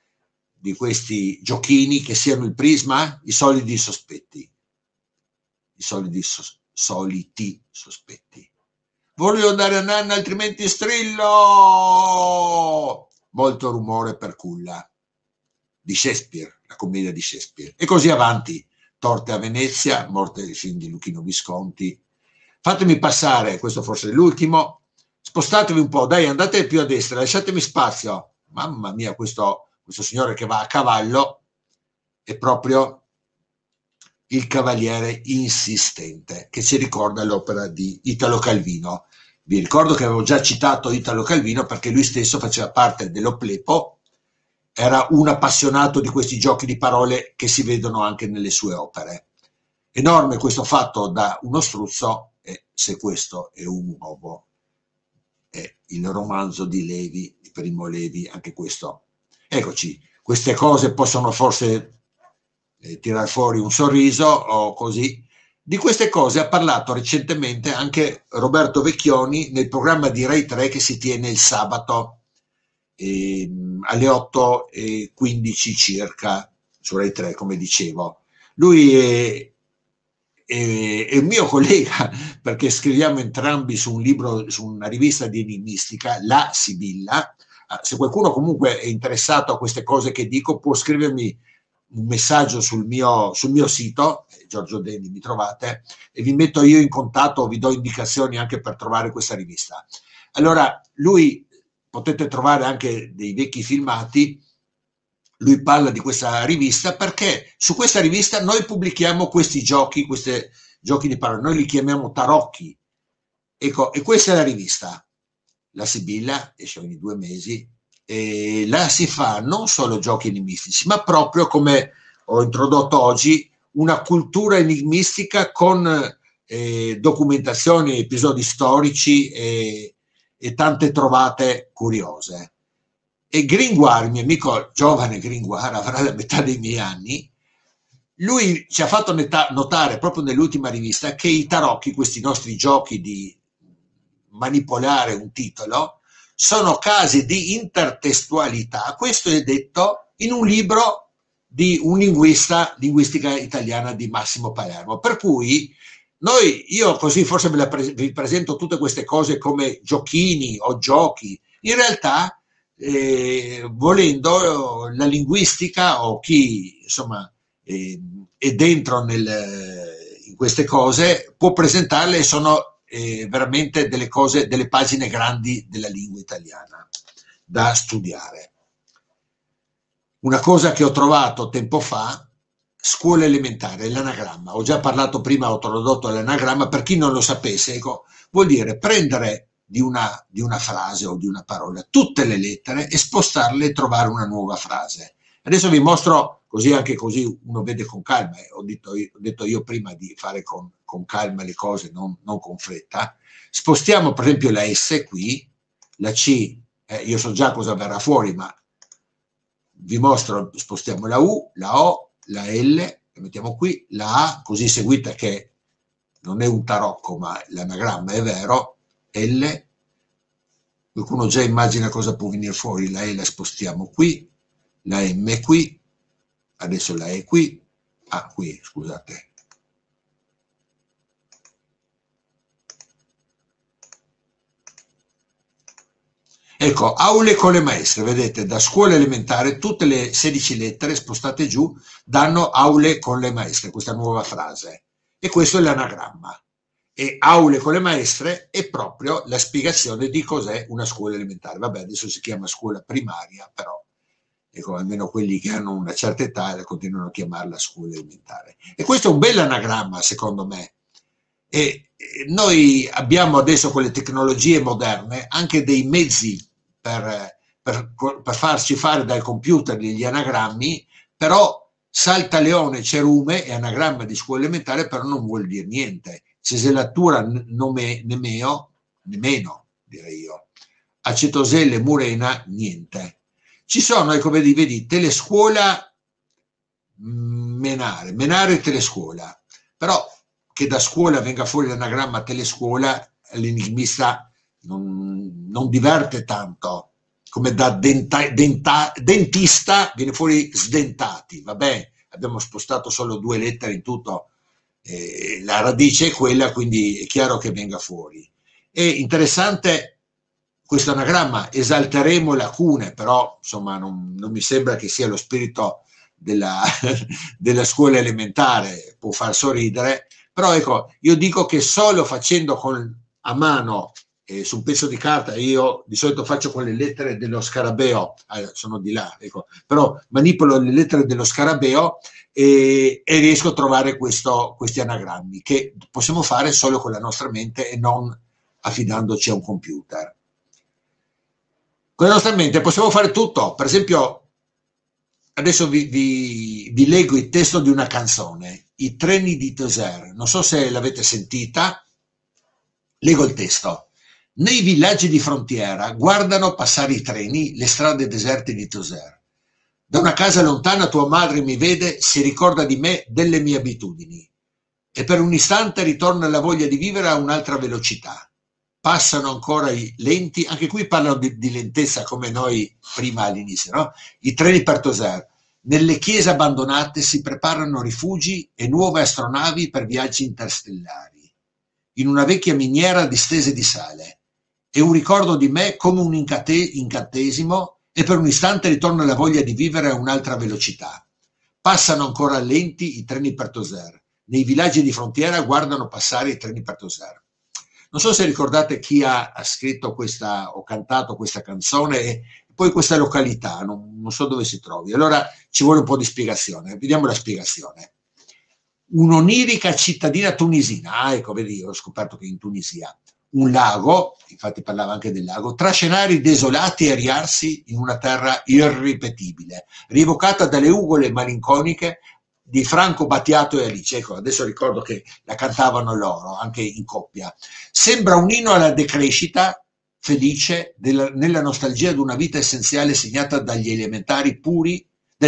di questi giochini, che siano il prisma, i solidi sospetti. i soliti sospetti. Voglio andare a nanna altrimenti strillo! Molto rumore per culla. Di Shakespeare, la commedia di Shakespeare. E così avanti. Torte a Venezia, morte del film di Luchino Visconti. Fatemi passare, questo forse è l'ultimo. Spostatevi un po', dai, andate più a destra, lasciatemi spazio. Mamma mia, questo signore che va a cavallo è proprio il cavaliere insistente, che ci ricorda l'opera di Italo Calvino. Vi ricordo che avevo già citato Italo Calvino perché lui stesso faceva parte dell'Oplepo, era un appassionato di questi giochi di parole che si vedono anche nelle sue opere. Enorme questo fatto da uno struzzo, e se questo è un uovo, è il romanzo di Levi, di Primo Levi, anche questo. Eccoci, queste cose possono forse tirar fuori un sorriso o così. Di queste cose ha parlato recentemente anche Roberto Vecchioni nel programma di Rai 3 che si tiene il sabato alle 8:15 circa su Rai 3, come dicevo. Lui è un mio collega perché scriviamo entrambi su un libro, su una rivista di enigmistica, La Sibilla. Se qualcuno comunque è interessato a queste cose che dico, può scrivermi un messaggio sul mio sito, Giorgio Deni, mi trovate, e vi metto io in contatto, vi do indicazioni anche per trovare questa rivista. Allora, lui, potete trovare anche dei vecchi filmati, lui parla di questa rivista perché su questa rivista noi pubblichiamo questi giochi di parole, noi li chiamiamo tarocchi. Ecco, e questa è la rivista, La Sibilla, esce ogni 2 mesi, e là si fa non solo giochi enigmistici, ma proprio, come ho introdotto oggi, una cultura enigmistica con documentazioni, episodi storici e tante trovate curiose. E Gringoire, il mio amico giovane Gringoire, avrà la metà dei miei anni, lui ci ha fatto notare proprio nell'ultima rivista che i tarocchi, questi nostri giochi di manipolare un titolo, sono casi di intertestualità. Questo è detto in un libro di un linguistica italiana di Massimo Palermo. Per cui io così forse vi presento tutte queste cose come giochini o giochi. In realtà, volendo, la linguistica o chi insomma è dentro in queste cose può presentarle e sono veramente delle cose, delle pagine grandi della lingua italiana da studiare. Una cosa che ho trovato tempo fa, scuola elementare, l'anagramma. Ho già parlato prima, ho tradotto l'anagramma. Per chi non lo sapesse, ecco, vuol dire prendere di una frase o di una parola tutte le lettere e spostarle e trovare una nuova frase. Adesso vi mostro, così anche così uno vede con calma. Ho detto io prima di fare con calma le cose, non con fretta. Spostiamo per esempio la S qui, la C, io so già cosa verrà fuori, ma vi mostro, spostiamo la U, la O, la L, la mettiamo qui, la A, così seguita, che non è un tarocco, ma l'anagramma è vero, L, qualcuno già immagina cosa può venire fuori, la E la spostiamo qui, la M è qui, adesso la E qui, qui, scusate. Ecco, aule con le maestre, vedete, da scuola elementare tutte le 16 lettere spostate giù danno aule con le maestre, questa nuova frase. E questo è l'anagramma. E aule con le maestre è proprio la spiegazione di cos'è una scuola elementare. Vabbè, adesso si chiama scuola primaria, però ecco, almeno quelli che hanno una certa età continuano a chiamarla scuola elementare. E questo è un bel anagramma, secondo me. E noi abbiamo adesso con le tecnologie moderne anche dei mezzi per farci fare dal computer degli anagrammi, però salta leone cerume è anagramma di scuola elementare, però non vuol dire niente. Cesellatura nemmeno, direi io. Acetoselle murena, niente. Ci sono, ecco, vedi, telescuola, menare telescuola, però che da scuola venga fuori l'anagramma telescuola, l'enigmista non diverte tanto, come da dentista viene fuori sdentati, vabbè, abbiamo spostato solo 2 lettere in tutto, la radice è quella, quindi è chiaro che venga fuori. È interessante questo anagramma, esalteremo le lacune, però insomma non mi sembra che sia lo spirito della scuola elementare, può far sorridere, però ecco, io dico che solo facendo a mano su un pezzo di carta, io di solito faccio con le lettere dello scarabeo, sono di là, ecco, però manipolo le lettere dello scarabeo e riesco a trovare questi anagrammi che possiamo fare solo con la nostra mente e non affidandoci a un computer. Con la nostra mente possiamo fare tutto, per esempio adesso vi leggo il testo di una canzone, I treni di Toser, non so se l'avete sentita, leggo il testo. Nei villaggi di frontiera guardano passare i treni, le strade deserte di Toser. Da una casa lontana tua madre mi vede, si ricorda di me, delle mie abitudini. E per un istante ritorna la voglia di vivere a un'altra velocità. Passano ancora i lenti, anche qui parlano di lentezza come noi prima all'inizio, no? I treni per Toser. Nelle chiese abbandonate si preparano rifugi e nuove astronavi per viaggi interstellari. In una vecchia miniera distese di sale. È un ricordo di me come un incantesimo e per un istante ritorna la voglia di vivere a un'altra velocità. Passano ancora lenti i treni per Toser. Nei villaggi di frontiera guardano passare i treni per Toser. Non so se ricordate chi ha scritto o cantato questa canzone e poi questa località, non so dove si trovi. Allora ci vuole un po' di spiegazione. Vediamo la spiegazione. Un'onirica cittadina tunisina, ecco, vedi, ho scoperto che in Tunisia, un lago, infatti parlava anche del lago, tra scenari desolati e riarsi in una terra irripetibile, rievocata dalle ugole malinconiche di Franco Battiato e Alice. Ecco, adesso ricordo che la cantavano loro, anche in coppia. Sembra un inno alla decrescita felice nella nostalgia di una vita essenziale segnata dagli elementi puri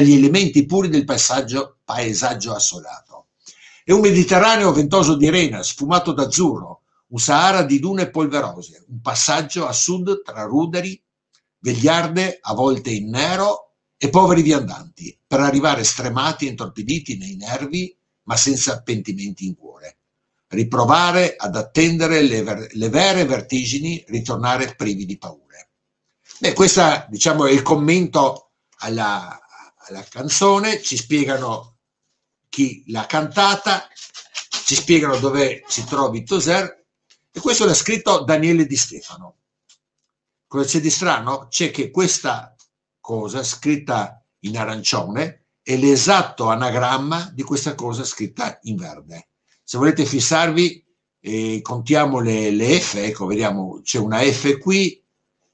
del paesaggio assolato. È un Mediterraneo ventoso di rena, sfumato d'azzurro, un Sahara di dune polverose, un passaggio a sud tra ruderi, vegliarde a volte in nero e poveri viandanti, per arrivare stremati e intorpiditi nei nervi, ma senza pentimenti in cuore. Riprovare ad attendere le vere vertigini, ritornare privi di paure. Beh, questo, diciamo, è il commento alla canzone, ci spiegano chi l'ha cantata, ci spiegano dove si trovi Toser, e questo l'ha scritto Daniele Di Stefano. Cosa c'è di strano? C'è che questa cosa scritta in arancione è l'esatto anagramma di questa cosa scritta in verde. Se volete fissarvi, contiamo le F, ecco, vediamo, c'è una F qui,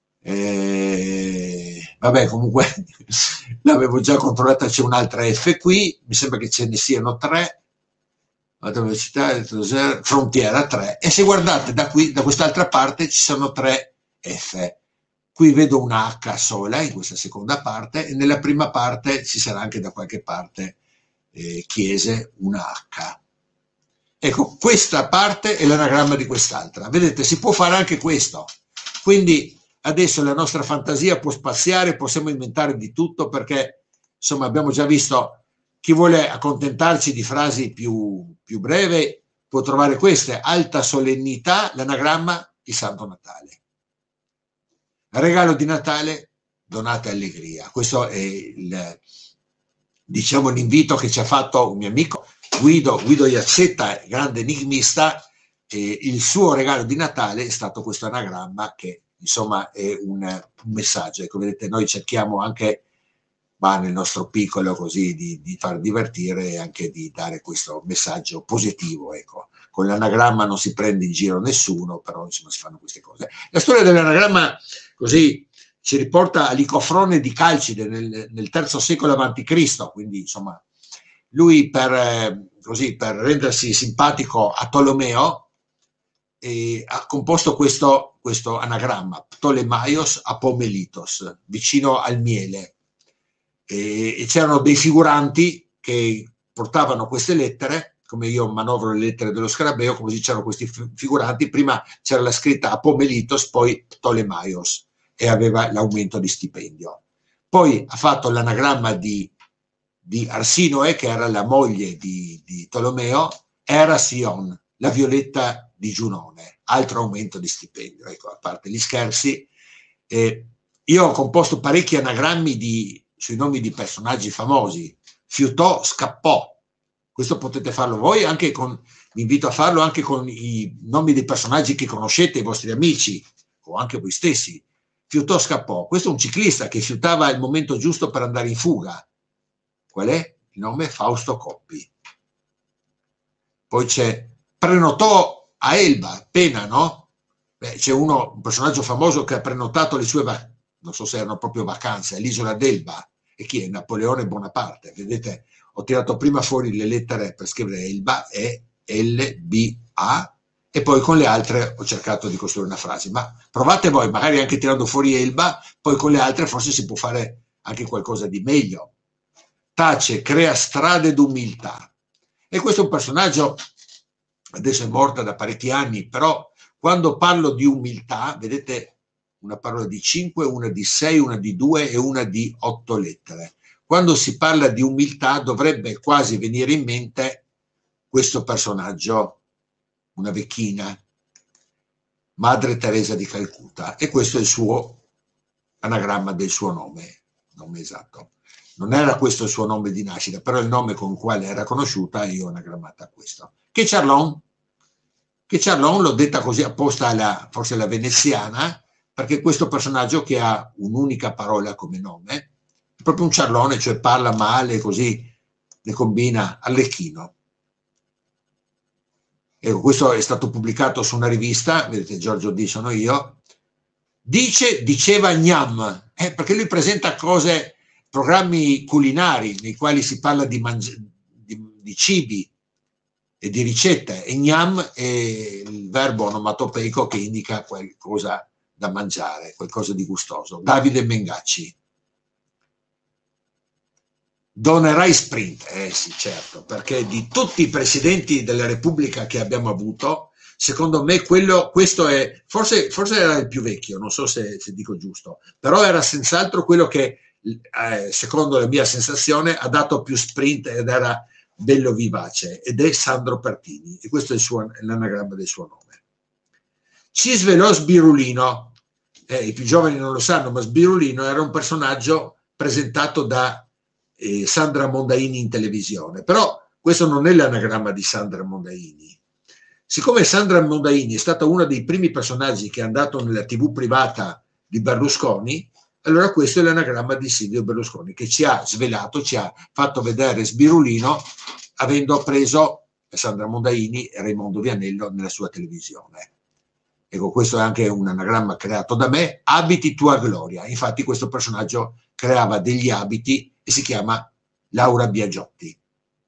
vabbè, comunque l'avevo già controllata, c'è un'altra F qui, mi sembra che ce ne siano 3, velocità, frontiera 3, e se guardate da qui, da quest'altra parte ci sono 3 F. Qui vedo una H sola in questa seconda parte e nella prima parte ci sarà anche da qualche parte chiese una H. Ecco, questa parte è l'anagramma di quest'altra. Vedete, si può fare anche questo. Quindi adesso la nostra fantasia può spaziare, possiamo inventare di tutto perché, insomma, abbiamo già visto, chi vuole accontentarci di frasi più breve può trovare queste: alta solennità, l'anagramma, il Santo Natale. Regalo di Natale, donate allegria. Questo è diciamo, l'invito che ci ha fatto un mio amico Guido Iazzetta, grande enigmista. Il suo regalo di Natale è stato questo anagramma che, insomma, è un messaggio. Ecco, vedete, noi cerchiamo anche, nel nostro piccolo, così, di far divertire e anche di dare questo messaggio positivo. Ecco, con l'anagramma non si prende in giro nessuno, però insomma si fanno queste cose. La storia dell'anagramma, così, ci riporta a Licofrone di Calcide nel III secolo a.C., quindi insomma lui per rendersi simpatico a Tolomeo ha composto questo anagramma, Ptolemaios Apomelitos, vicino al miele, e c'erano dei figuranti che portavano queste lettere, come io manovro le lettere dello scarabeo, così c'erano questi figuranti, prima c'era la scritta Apomelitos, poi Ptolemaios, e aveva l'aumento di stipendio. Poi ha fatto l'anagramma di Arsinoe, che era la moglie di Tolomeo, Era Sion, la Violetta di Giunone, altro aumento di stipendio. Ecco, a parte gli scherzi, io ho composto parecchi anagrammi sui nomi di personaggi famosi. Fiutò, scappò. Questo potete farlo voi, vi invito a farlo anche con i nomi dei personaggi che conoscete, i vostri amici, o anche voi stessi. Fiutò, scappò. Questo è un ciclista che fiutava il momento giusto per andare in fuga. Qual è? Il nome? Fausto Coppi. Poi c'è prenotò a Elba, appena, no? C'è un personaggio famoso che ha prenotato le sue non so se erano proprio vacanze, all'isola d'Elba. E chi è? Napoleone Bonaparte. Vedete, ho tirato prima fuori le lettere per scrivere Elba, E-L-B-A, e poi con le altre ho cercato di costruire una frase. Ma provate voi, magari anche tirando fuori Elba, poi con le altre forse si può fare anche qualcosa di meglio. Tace, crea strade d'umiltà. E questo è un personaggio, adesso è morta da parecchi anni, però quando parlo di umiltà, vedete una parola di 5, una di 6, una di 2 e una di 8 lettere. Quando si parla di umiltà dovrebbe quasi venire in mente questo personaggio, una vecchina, Madre Teresa di Calcutta, e questo è il suo anagramma del suo nome esatto. Non era questo il suo nome di nascita, però il nome con il quale era conosciuta, io ho anagrammata a questo. Che Charlon l'ho detta così apposta forse alla veneziana, perché questo personaggio che ha un'unica parola come nome, è proprio un ciarlone, cioè parla male, così ne combina Arlecchino. Ecco, questo è stato pubblicato su una rivista, vedete Giorgio D sono io, diceva gnam, perché lui presenta programmi culinari nei quali si parla di cibi e di ricette, e gnam è il verbo onomatopeico che indica qualcosa da mangiare, qualcosa di gustoso. Davide Mengacci. Donerai sprint, sì certo, perché di tutti i presidenti della Repubblica che abbiamo avuto, secondo me questo è, forse era il più vecchio, non so se dico giusto, però era senz'altro quello che, secondo la mia sensazione, ha dato più sprint ed era bello vivace, ed è Sandro Pertini, e questo è l'anagramma del suo nome. Ci svelò Sbirulino, i più giovani non lo sanno, ma Sbirulino era un personaggio presentato da Sandra Mondaini in televisione, però questo non è l'anagramma di Sandra Mondaini. Siccome Sandra Mondaini è stata uno dei primi personaggi che è andato nella TV privata di Berlusconi, allora questo è l'anagramma di Silvio Berlusconi, che ci ha svelato, ci ha fatto vedere Sbirulino avendo preso Sandra Mondaini e Raimondo Vianello nella sua televisione. Ecco, questo è anche un anagramma creato da me, abiti tua gloria. Infatti questo personaggio creava degli abiti e si chiama Laura Biagiotti.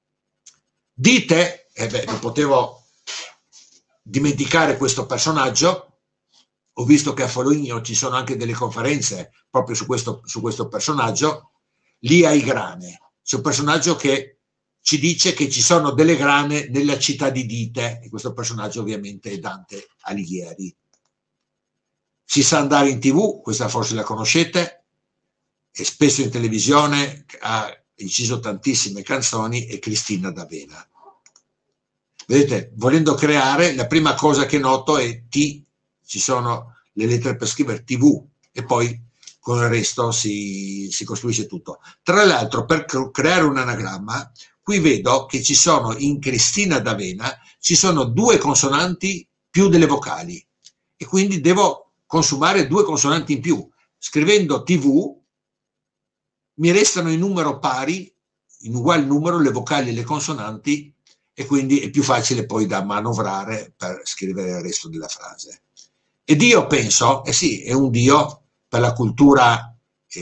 Dite, non potevo dimenticare questo personaggio, ho visto che a Foligno ci sono anche delle conferenze proprio su questo personaggio, lì ai grane. C'è un personaggio che ci dice che ci sono delle grane nella città di Dite, e questo personaggio ovviamente è Dante Alighieri. Si sa andare in TV, questa forse la conoscete, e spesso in televisione, ha inciso tantissime canzoni, e Cristina D'Avena. Vedete, volendo creare, la prima cosa che noto è T, ci sono le lettere per scrivere TV, e poi con il resto si costruisce tutto. Tra l'altro, per creare un anagramma, qui vedo che ci sono in Cristina D'Avena, ci sono 2 consonanti più delle vocali, e quindi devo consumare 2 consonanti in più. Scrivendo TV mi restano in numero pari, in ugual numero, le vocali e le consonanti, e quindi è più facile poi da manovrare per scrivere il resto della frase. E Dio, penso, sì, è un Dio per la cultura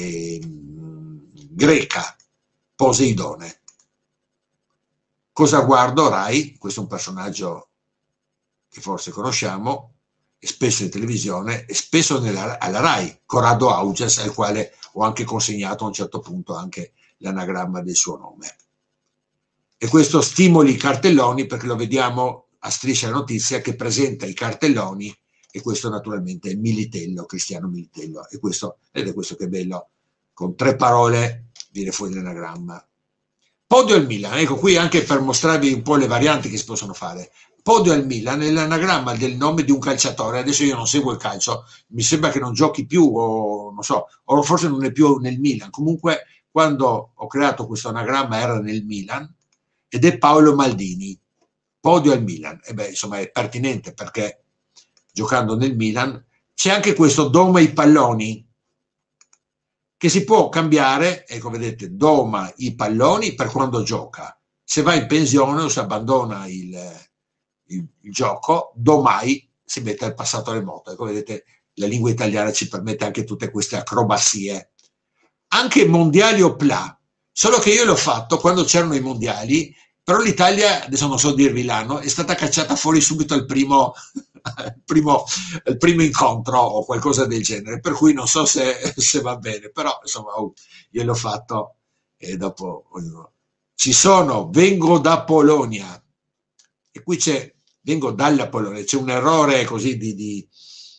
greca, Poseidone. Cosa guardo? Rai, questo è un personaggio che forse conosciamo, e spesso in televisione, e spesso alla Rai, Corrado Augias, al quale ho anche consegnato a un certo punto anche l'anagramma del suo nome. E questo Stimoli i cartelloni, perché lo vediamo a Striscia la Notizia che presenta i cartelloni, e questo naturalmente è Militello, Cristiano Militello, ed è questo che è bello, con 3 parole viene fuori l'anagramma. Podio al Milan, ecco qui anche per mostrarvi un po' le varianti che si possono fare. Podio al Milan è l'anagramma del nome di un calciatore. Adesso io non seguo il calcio, mi sembra che non giochi più, o non so, o forse non è più nel Milan. Comunque, quando ho creato questo anagramma era nel Milan, ed è Paolo Maldini. Podio al Milan. E beh, insomma, è pertinente perché giocando nel Milan c'è anche questo doma i palloni, che si può cambiare, ecco vedete, doma i palloni per quando gioca. Se va in pensione o si abbandona il gioco, domai si mette al passato remoto. Ecco vedete, la lingua italiana ci permette anche tutte queste acrobazie. Anche mondiali o pla, solo che io l'ho fatto quando c'erano i mondiali, però l'Italia, adesso non so dirvi l'anno, è stata cacciata fuori subito al primo incontro o qualcosa del genere, per cui non so se va bene, però insomma io l'ho fatto e dopo ci sono, vengo da Polonia, e qui c'è, vengo dalla Polonia, c'è un errore così di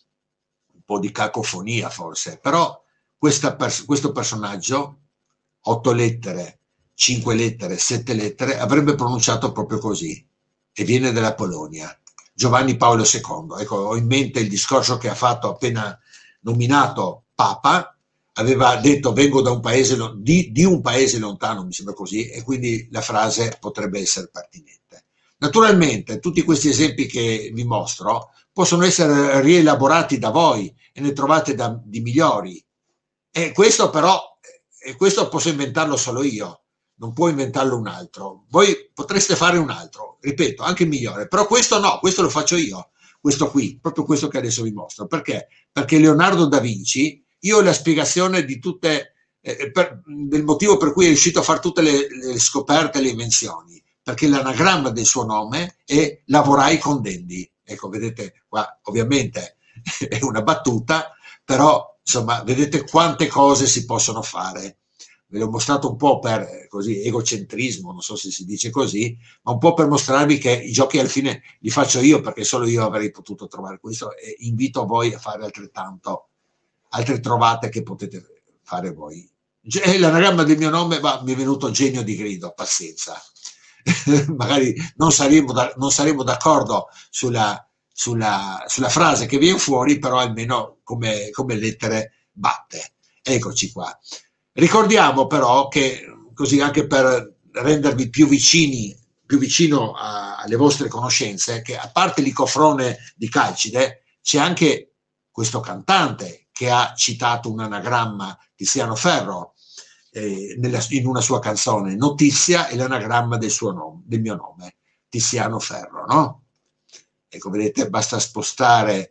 un po' di cacofonia forse, però questo personaggio, 8 lettere, 5 lettere, 7 lettere, avrebbe pronunciato proprio così, e viene dalla Polonia. Giovanni Paolo II, ecco, ho in mente il discorso che ha fatto appena nominato Papa, aveva detto vengo da un paese, di un paese lontano, mi sembra così, e quindi la frase potrebbe essere pertinente. Naturalmente tutti questi esempi che vi mostro possono essere rielaborati da voi e ne trovate di migliori, e questo però, questo posso inventarlo solo io, non può inventarlo un altro. Voi potreste fare un altro, ripeto, anche migliore, però questo no, questo lo faccio io, questo qui, proprio questo che adesso vi mostro. Perché? Perché Leonardo da Vinci, io ho la spiegazione di tutte, del motivo per cui è riuscito a fare tutte le scoperte e le invenzioni, perché l'anagramma del suo nome è lavorai con Dendi. Ecco, vedete qua, ovviamente è una battuta, però insomma, vedete quante cose si possono fare. Ve l'ho mostrato un po' per così egocentrismo, non so se si dice così, ma un po' per mostrarvi che i giochi alla fine li faccio io, perché solo io avrei potuto trovare questo, e invito voi a fare altrettanto, altre trovate che potete fare voi. L'anagramma del mio nome, mi è venuto Genio di grido, pazienza. Magari non saremo d'accordo sulla frase che viene fuori, però almeno come lettere batte. Eccoci qua. Ricordiamo però che, così anche per rendervi più vicino alle vostre conoscenze, che a parte l'icofrone di Calcide, c'è anche questo cantante che ha citato un anagramma, Tiziano Ferro, in una sua canzone. Notizia è l'anagramma del mio nome, Tiziano Ferro, no? Ecco, vedete, basta spostare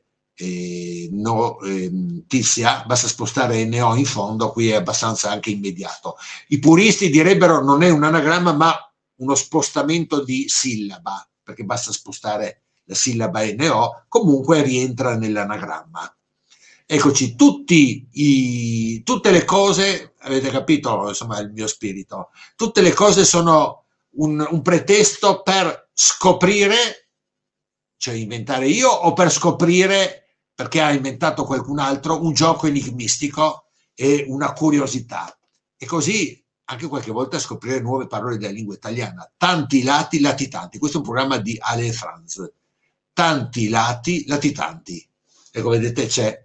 Tizia, basta stare NO in fondo, qui è abbastanza anche immediato. I puristi direbbero non è un anagramma ma uno spostamento di sillaba, perché basta spostare la sillaba NO, comunque rientra nell'anagramma. Eccoci, tutte le cose, avete capito insomma il mio spirito, tutte le cose sono un pretesto per scoprire, cioè inventare io, o per scoprire, perché ha inventato qualcun altro, un gioco enigmistico e una curiosità. E così anche qualche volta scoprire nuove parole della lingua italiana. Tanti lati, latitanti. Questo è un programma di Ale Franz. Tanti lati, latitanti. Ecco, vedete, c'è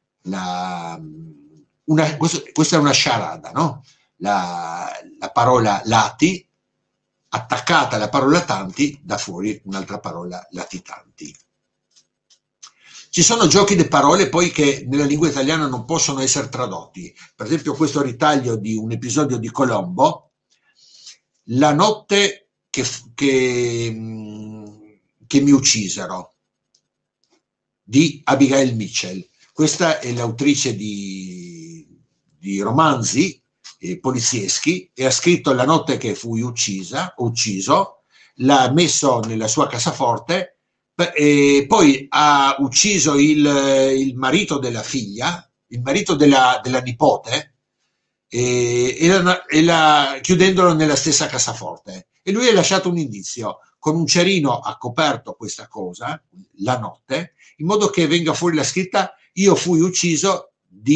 questa è una sciarada, no? La parola lati, attaccata alla parola tanti, da fuori un'altra parola, latitanti. Ci sono giochi di parole poi che nella lingua italiana non possono essere tradotti. Per esempio questo ritaglio di un episodio di Colombo, la notte che mi uccisero, di Abigail Mitchell. Questa è l'autrice di romanzi polizieschi, e ha scritto La notte che fui ucciso, l'ha messo nella sua cassaforte, e poi ha ucciso il marito della figlia, il marito della nipote, chiudendolo nella stessa cassaforte. E lui ha lasciato un indizio, con un cerino ha coperto questa cosa, la notte, in modo che venga fuori la scritta io fui ucciso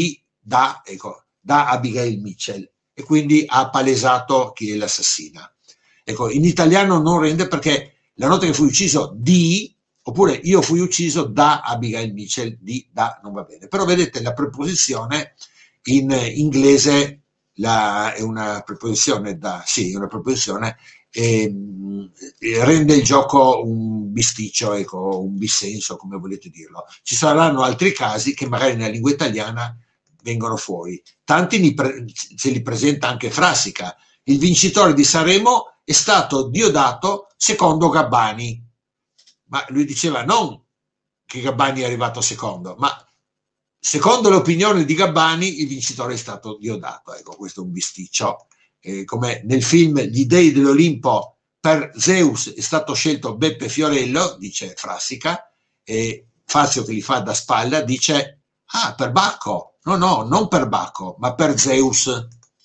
da Abigail Mitchell, e quindi ha palesato chi è l'assassina. Ecco, in italiano non rende perché la nota che fui ucciso di, oppure io fui ucciso da Abigail Mitchell, di da non va bene. Però vedete la preposizione in inglese è una preposizione da, sì, una preposizione rende il gioco un bisticcio, ecco, un bisenso, come volete dirlo. Ci saranno altri casi che magari nella lingua italiana vengono fuori. Tanti ce li presenta anche Frassica. Il vincitore di Sanremo è stato diodato secondo Gabbani, ma lui diceva non che Gabbani è arrivato secondo, ma secondo l'opinione di Gabbani il vincitore è stato diodato. Ecco, questo è un bisticcio. Come nel film Gli dei dell'Olimpo, per Zeus è stato scelto Beppe Fiorello, dice Frassica, e Fazio che li fa da spalla dice per Bacco. No, non per Bacco, ma per Zeus.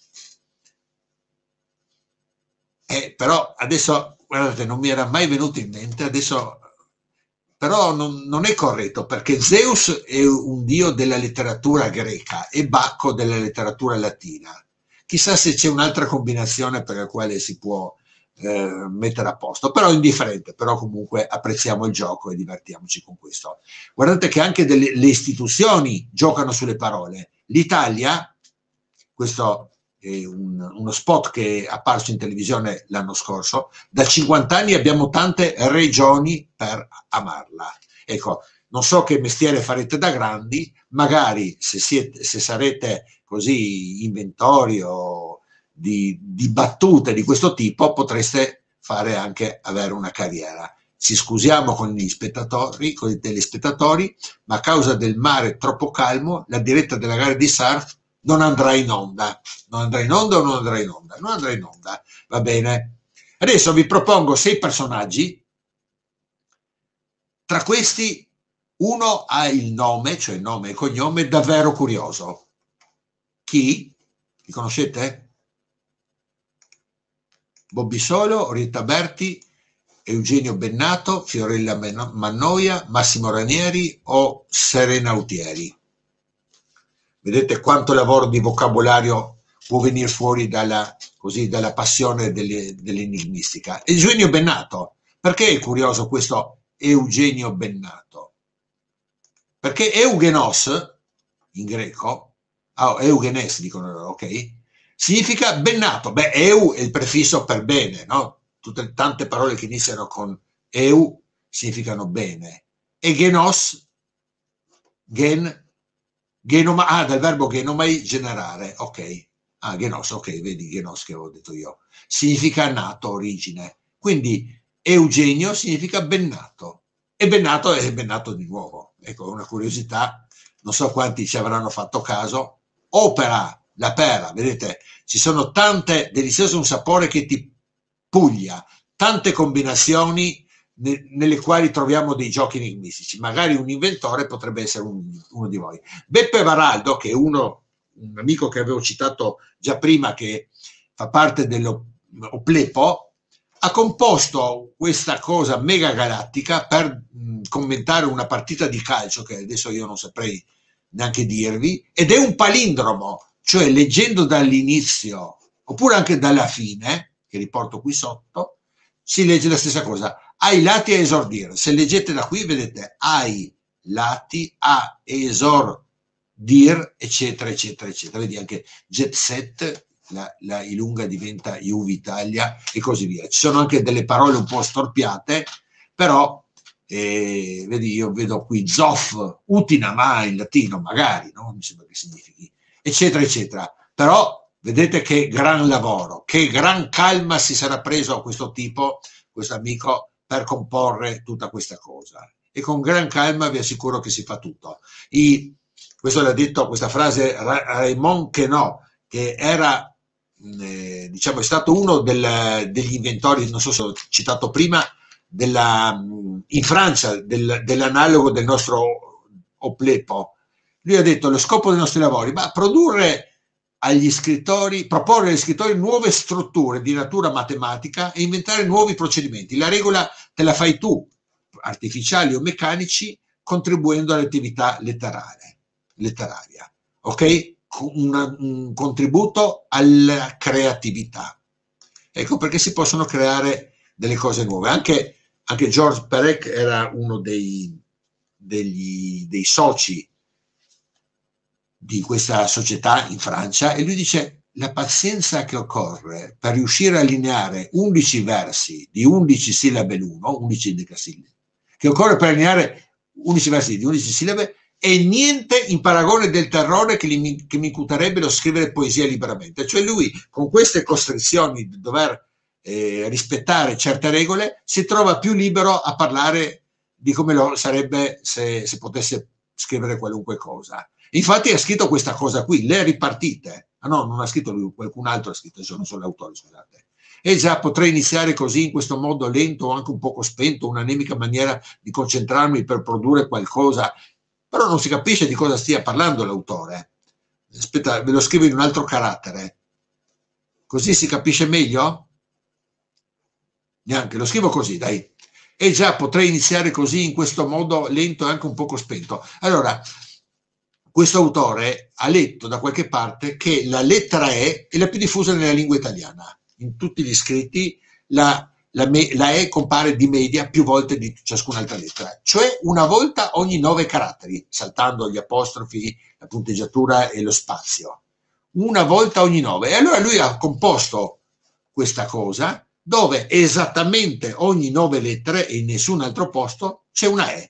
Però adesso, guardate, non mi era mai venuto in mente, adesso però non è corretto, perché Zeus è un dio della letteratura greca e Bacco della letteratura latina. Chissà se c'è un'altra combinazione per la quale si può mettere a posto, però indifferente, però comunque apprezziamo il gioco e divertiamoci con questo. Guardate che anche le istituzioni giocano sulle parole. L'Italia, questo è uno spot che è apparso in televisione l'anno scorso, da 50 anni abbiamo tante regioni per amarla. Ecco, non so che mestiere farete da grandi, magari se sarete così inventori o di battute di questo tipo, potreste fare anche avere una carriera. Ci scusiamo con gli spettatori, con i telespettatori, ma a causa del mare troppo calmo, la diretta della gara di surf non andrà in onda. Non andrà in onda o non andrà in onda? Non andrà in onda, va bene. Adesso vi propongo 6 personaggi. Tra questi uno ha il nome, cioè nome e cognome, davvero curioso. Chi? Li conoscete? Bobby Solo, Rita Berti, Eugenio Bennato, Fiorella Mannoia, Massimo Ranieri o Serena Autieri. Vedete quanto lavoro di vocabolario può venire fuori dalla passione dell'enigmistica. Eugenio Bennato. Perché è curioso questo Eugenio Bennato? Perché eugenos, in greco, eugenes dicono loro, ok? Significa bennato. Beh, eu è il prefisso per bene, no? Tante parole che iniziano con eu significano bene. E genos, dal verbo genomai, generare, ok. Genos, ok, vedi, genos che avevo detto io. Significa nato, origine. Quindi Eugenio significa bennato. E bennato è bennato di nuovo. Ecco, una curiosità, non so quanti ci avranno fatto caso. Opera, la pera, vedete, ci sono tante, delizioso un sapore che ti puglia, tante combinazioni nelle quali troviamo dei giochi enigmistici. Magari un inventore potrebbe essere uno di voi. Beppe Varaldo, che è un amico che avevo citato già prima, che fa parte dell'Oplepo, ha composto questa cosa mega galattica per commentare una partita di calcio che adesso io non saprei neanche dirvi, ed è un palindromo, cioè leggendo dall'inizio oppure anche dalla fine, che riporto qui sotto, si legge la stessa cosa, ai lati a esordire. Se leggete da qui vedete ai lati a esordir, eccetera, eccetera, eccetera. Vedi anche jet set, la ilunga diventa Juvitalia e così via. Ci sono anche delle parole un po' storpiate, però vedi, io vedo qui zoff, utina, ma in latino magari, no? Mi sembra che significhi, eccetera, eccetera. Però vedete che gran lavoro, che gran calma si sarà preso a questo tipo, questo amico, per comporre tutta questa cosa. E con gran calma vi assicuro che si fa tutto. Questo l'ha detto, questa frase, Raymond Queneau, che era, diciamo, è stato uno degli inventori, non so se l'ho citato prima, in Francia, dell'analogo del nostro Oplepo. Lui ha detto: lo scopo dei nostri lavori, ma proporre agli scrittori nuove strutture di natura matematica e inventare nuovi procedimenti. La regola te la fai tu, artificiali o meccanici, contribuendo all'attività letteraria, ok? Un contributo alla creatività. Ecco perché si possono creare delle cose nuove. Anche Georges Perec era uno dei soci di questa società in Francia, e lui dice: la pazienza che occorre per riuscire a allineare 11 versi di 11 sillabe l'uno, 11 decasillabi, che occorre per allineare 11 versi di 11 sillabe, è niente in paragone del terrore che mi incuterebbe lo scrivere poesia liberamente. Cioè lui, con queste costrizioni di dover rispettare certe regole, si trova più libero a parlare di come lo sarebbe se potesse scrivere qualunque cosa. Infatti ha scritto questa cosa qui, le ripartite. Ah no, non ha scritto lui, qualcun altro ha scritto, non sono l'autore, scusate. E già potrei iniziare così, in questo modo lento, anche un poco spento, un'anemica maniera di concentrarmi per produrre qualcosa, però non si capisce di cosa stia parlando l'autore. Aspetta, ve lo scrivo in un altro carattere, così si capisce meglio? Neanche, lo scrivo così, dai. E già potrei iniziare così, in questo modo lento e anche un poco spento. Allora, questo autore ha letto da qualche parte che la lettera E è la più diffusa nella lingua italiana. In tutti gli scritti la E compare di media più volte di ciascun'altra lettera, cioè una volta ogni 9 caratteri, saltando gli apostrofi, la punteggiatura e lo spazio. Una volta ogni 9. E allora lui ha composto questa cosa dove esattamente ogni 9 lettere e in nessun altro posto c'è una E.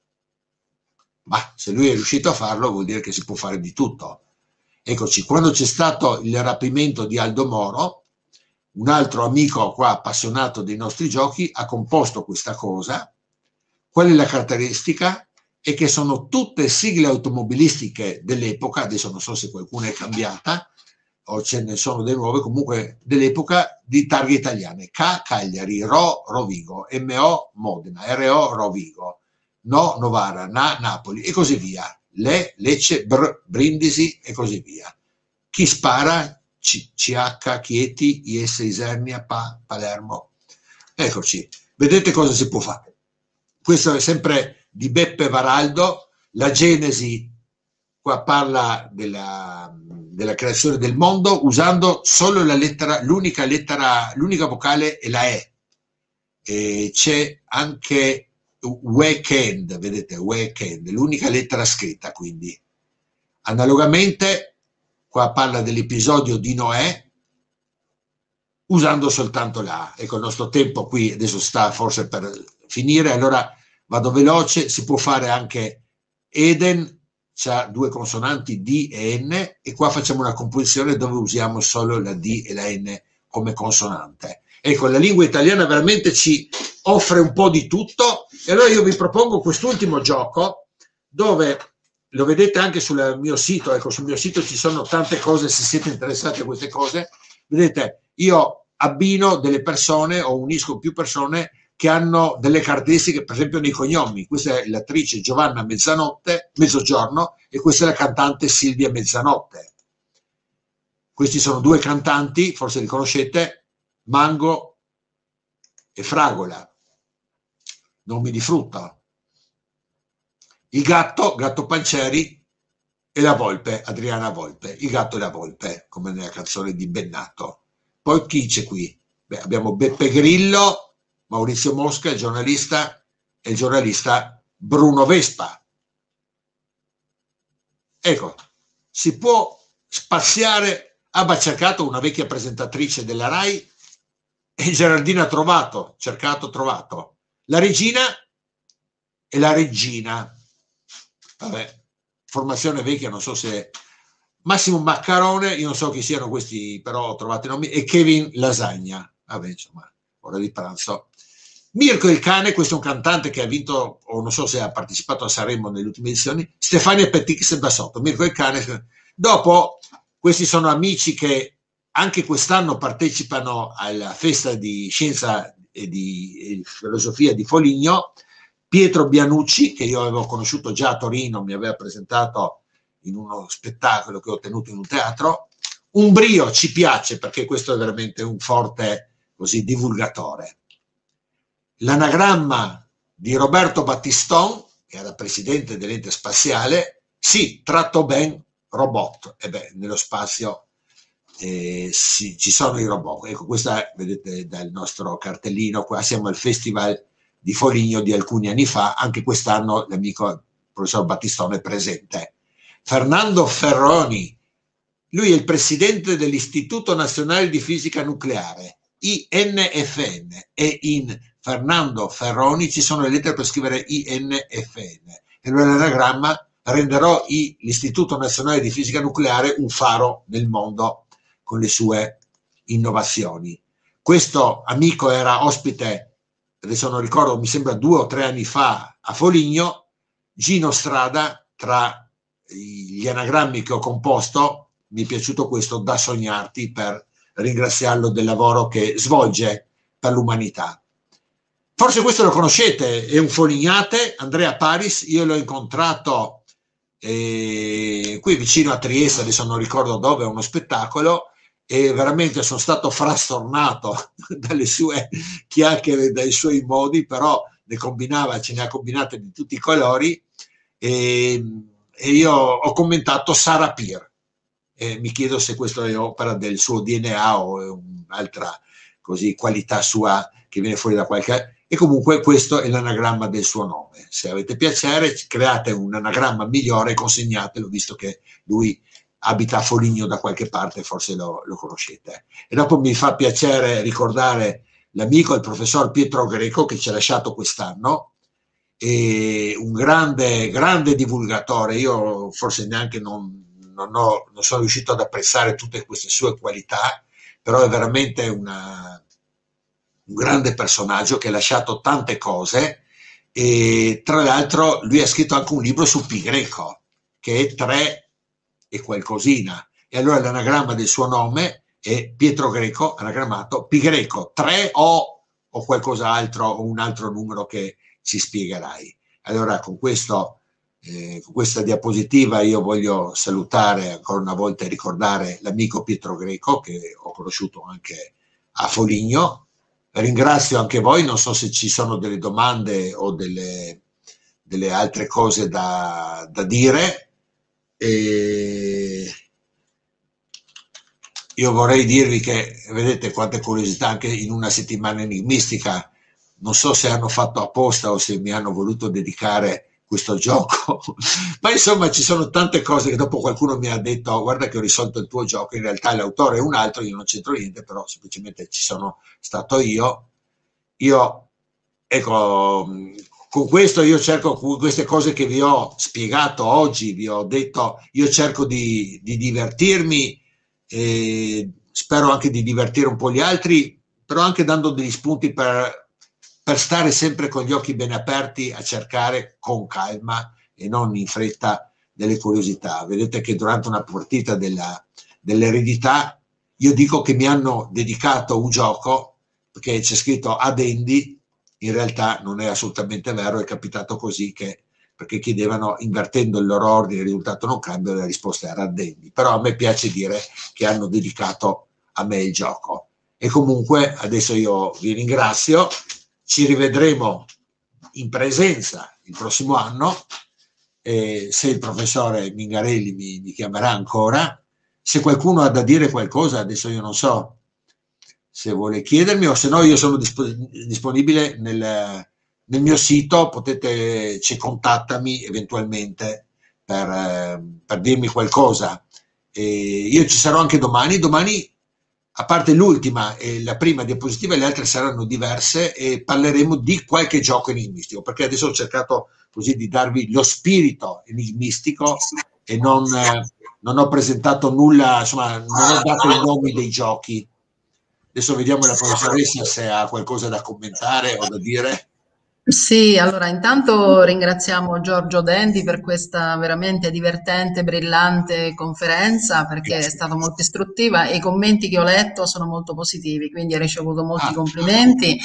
Ma se lui è riuscito a farlo vuol dire che si può fare di tutto. Eccoci, quando c'è stato il rapimento di Aldo Moro, un altro amico qua appassionato dei nostri giochi ha composto questa cosa. Qual è la caratteristica? È che sono tutte sigle automobilistiche dell'epoca, adesso non so se qualcuna è cambiata o ce ne sono delle nuove, comunque dell'epoca, di targhe italiane. K Cagliari, RO Rovigo, MO Modena, RO Rovigo, No Novara, Na Napoli e così via. Le Lecce, Brindisi e così via. Chi spara? CH Chieti, IS Isernia, Palermo. Eccoci, vedete cosa si può fare. Questo è sempre di Beppe Varaldo. La Genesi qua parla della creazione del mondo usando solo la lettera, l'unica vocale è la E. E c'è anche weekend, vedete, weekend, l'unica lettera scritta, quindi. Analogamente, qua parla dell'episodio di Noè, usando soltanto la A. Ecco, il nostro tempo qui adesso sta forse per finire, allora vado veloce. Si può fare anche Eden, c'ha 2 consonanti D e N, e qua facciamo una composizione dove usiamo solo la D e la N come consonante. Ecco, la lingua italiana veramente ci offre un po' di tutto, e allora io vi propongo quest'ultimo gioco, dove lo vedete anche sul mio sito. Ecco, sul mio sito ci sono tante cose, se siete interessati a queste cose. Vedete, io abbino delle persone o unisco più persone che hanno delle caratteristiche, per esempio nei cognomi. Questa è l'attrice Giovanna Mezzogiorno e questa è la cantante Silvia Mezzanotte. Questi sono 2 cantanti, forse li conoscete, Mango e Fragola, nomi di frutta. Il gatto, Gatto Pancieri, e la volpe, Adriana Volpe, il gatto e la volpe, come nella canzone di Bennato. Poi chi c'è qui? Beh, abbiamo Beppe Grillo, Maurizio Mosca, il giornalista, e il giornalista Bruno Vespa. Ecco, si può spaziare. Ha cercato una vecchia presentatrice della Rai, e Geraldina Trovato, cercato, trovato. La regina e la regina. Vabbè, formazione vecchia, non so se Massimo Maccarone, io non so chi siano questi, però ho trovato i nomi, e Kevin Lasagna. Vabbè, insomma, ora di pranzo. Mirko il cane, questo è un cantante che ha vinto, o non so se ha partecipato a Sanremo nelle ultime edizioni, Stefania Petix e Bassotto. Mirko il cane. Dopo, questi sono amici che anche quest'anno partecipano alla festa di scienza e di filosofia di Foligno. Pietro Bianucci, che io avevo conosciuto già a Torino, mi aveva presentato in uno spettacolo che ho tenuto in un teatro. Umbrio ci piace perché questo è veramente un forte così divulgatore. L'anagramma di Roberto Battiston, che era presidente dell'ente spaziale, sì, tratto ben robot, e beh, nello spazio ci sono i robot. Ecco, questa vedete dal nostro cartellino, qua siamo al Festival di Foligno di alcuni anni fa, anche quest'anno l'amico professor Battistone è presente. Fernando Ferroni, lui è il presidente dell'Istituto Nazionale di Fisica Nucleare, INFN, e in Fernando Ferroni ci sono le lettere per scrivere INFN, e l'anagramma renderò l'Istituto Nazionale di Fisica Nucleare un faro nel mondo con le sue innovazioni. Questo amico era ospite, adesso non ricordo, mi sembra 2 o 3 anni fa a Foligno. Gino Strada, tra gli anagrammi che ho composto, mi è piaciuto questo, da sognarti, per ringraziarlo del lavoro che svolge per l'umanità. Forse questo lo conoscete, è un folignate, Andrea Paris. Io l'ho incontrato qui vicino a Trieste, adesso non ricordo dove, a uno spettacolo, e veramente sono stato frastornato dalle sue chiacchiere, dai suoi modi, però ce ne ha combinate di tutti i colori, e io ho commentato Sarah Peer, e mi chiedo se questo è opera del suo DNA o è un'altra così qualità sua che viene fuori da qualche... E comunque questo è l'anagramma del suo nome. Se avete piacere, create un anagramma migliore e consegnatelo, visto che lui abita a Foligno da qualche parte, forse lo conoscete. E dopo mi fa piacere ricordare l'amico, il professor Pietro Greco, che ci ha lasciato quest'anno, e un grande divulgatore. Io forse neanche non sono riuscito ad apprezzare tutte queste sue qualità, però è veramente un grande personaggio che ha lasciato tante cose, e tra l'altro lui ha scritto anche un libro su Pi Greco, che è 3 e qualcosina, e allora l'anagramma del suo nome è Pietro Greco, anagrammato Pi Greco 3 o qualcos'altro, o un altro numero che ci spiegherai. Allora con questa diapositiva io voglio salutare ancora una volta e ricordare l'amico Pietro Greco, che ho conosciuto anche a Foligno. Ringrazio anche voi, non so se ci sono delle domande o delle altre cose da dire. E io vorrei dirvi che, vedete quante curiosità anche in una settimana enigmistica. Non so se hanno fatto apposta o se mi hanno voluto dedicare questo gioco, ma insomma ci sono tante cose che dopo qualcuno mi ha detto: oh, guarda che ho risolto il tuo gioco, in realtà l'autore è un altro, io non c'entro niente, però semplicemente ci sono stato io. Ecco, con questo io cerco, queste cose che vi ho spiegato oggi, vi ho detto, io cerco di divertirmi, e spero anche di divertire un po' gli altri, però anche dando degli spunti per stare sempre con gli occhi ben aperti a cercare con calma e non in fretta delle curiosità. Vedete che durante una partita dell'eredità io dico che mi hanno dedicato un gioco perché c'è scritto Adendi, in realtà non è assolutamente vero, è capitato così, perché chiedevano, invertendo il loro ordine, il risultato non cambia, la risposta era Addendi. Però a me piace dire che hanno dedicato a me il gioco. E comunque adesso io vi ringrazio, ci rivedremo in presenza il prossimo anno, se il professore Mingarelli mi chiamerà ancora. Se qualcuno ha da dire qualcosa, adesso io non so se vuole chiedermi, o se no io sono disponibile nel mio sito, contattami eventualmente per dirmi qualcosa. Io ci sarò anche domani, a parte l'ultima e la prima diapositiva, le altre saranno diverse e parleremo di qualche gioco enigmistico, perché adesso ho cercato così di darvi lo spirito enigmistico e non ho presentato nulla, insomma non ho dato i nomi dei giochi. Adesso vediamo la professoressa se ha qualcosa da commentare o da dire. Sì, allora intanto ringraziamo Giorgio Dendi per questa veramente divertente, brillante conferenza, perché è stata molto istruttiva e i commenti che ho letto sono molto positivi, quindi ha ricevuto molti complimenti.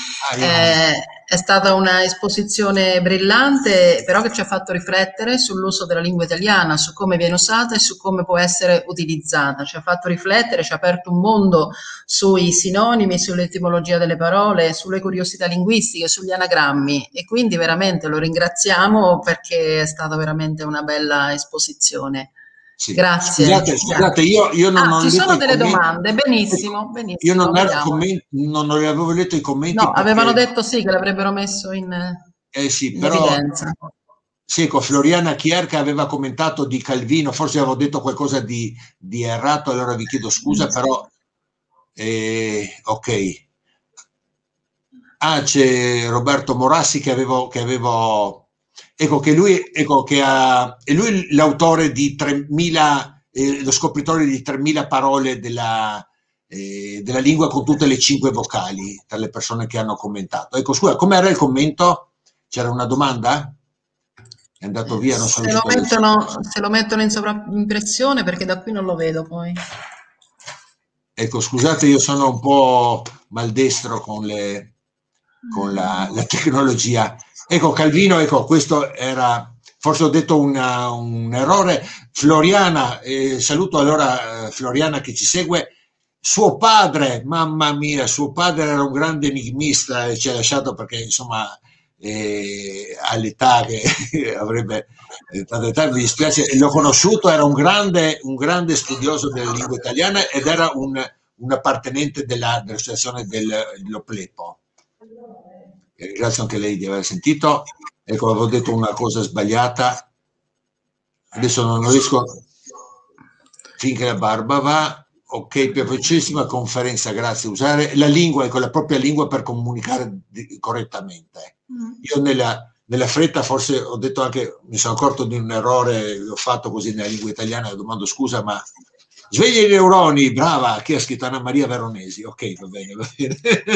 È stata una esposizione brillante, però che ci ha fatto riflettere sull'uso della lingua italiana, su come viene usata e su come può essere utilizzata. Ci ha fatto riflettere, ci ha aperto un mondo sui sinonimi, sull'etimologia delle parole, sulle curiosità linguistiche, sugli anagrammi, e quindi veramente lo ringraziamo perché è stata veramente una bella esposizione. Sì. Grazie. Scusate, io non ho ci letto sono i delle commenti. domande, benissimo, Io benissimo, vediamo. non avevo letto i commenti No, avevano perché, detto sì, che l'avrebbero messo sì, in però, evidenza. sì, ecco, Floriana Chierca aveva commentato di Calvino, forse avevo detto qualcosa di errato, allora vi chiedo scusa, però, ok. Ah, c'è Roberto Morassi ecco, è lui l'autore di 3000, lo scopritore di 3000 parole della lingua con tutte le 5 vocali, tra le persone che hanno commentato. Ecco, scusa, com'era il commento? C'era una domanda? È andato via, non sono riuscito a leggere. Se lo mettono in sovraimpressione perché da qui non lo vedo poi. Ecco, scusate, io sono un po' maldestro con la tecnologia. Ecco, Calvino, ecco, questo era, forse ho detto un errore. Floriana, saluto allora Floriana che ci segue. Suo padre, mamma mia, suo padre era un grande enigmista e ci ha lasciato perché, insomma, all'età che avrebbe tanta età, mi dispiace, l'ho conosciuto, era un grande studioso della lingua italiana ed era un appartenente dell'associazione dell'Oplepo. Ringrazio anche lei di aver sentito. Ecco, avevo detto una cosa sbagliata, adesso non riesco, finché la barba va. Ok, piacevolissima conferenza, grazie. Usare la lingua, ecco, la propria lingua per comunicare correttamente. Io nella fretta forse ho detto anche, mi sono accorto di un errore, l'ho fatto così nella lingua italiana, domando scusa, ma sveglia i neuroni, brava, chi ha scritto Anna Maria Veronesi? Ok, va bene, va bene.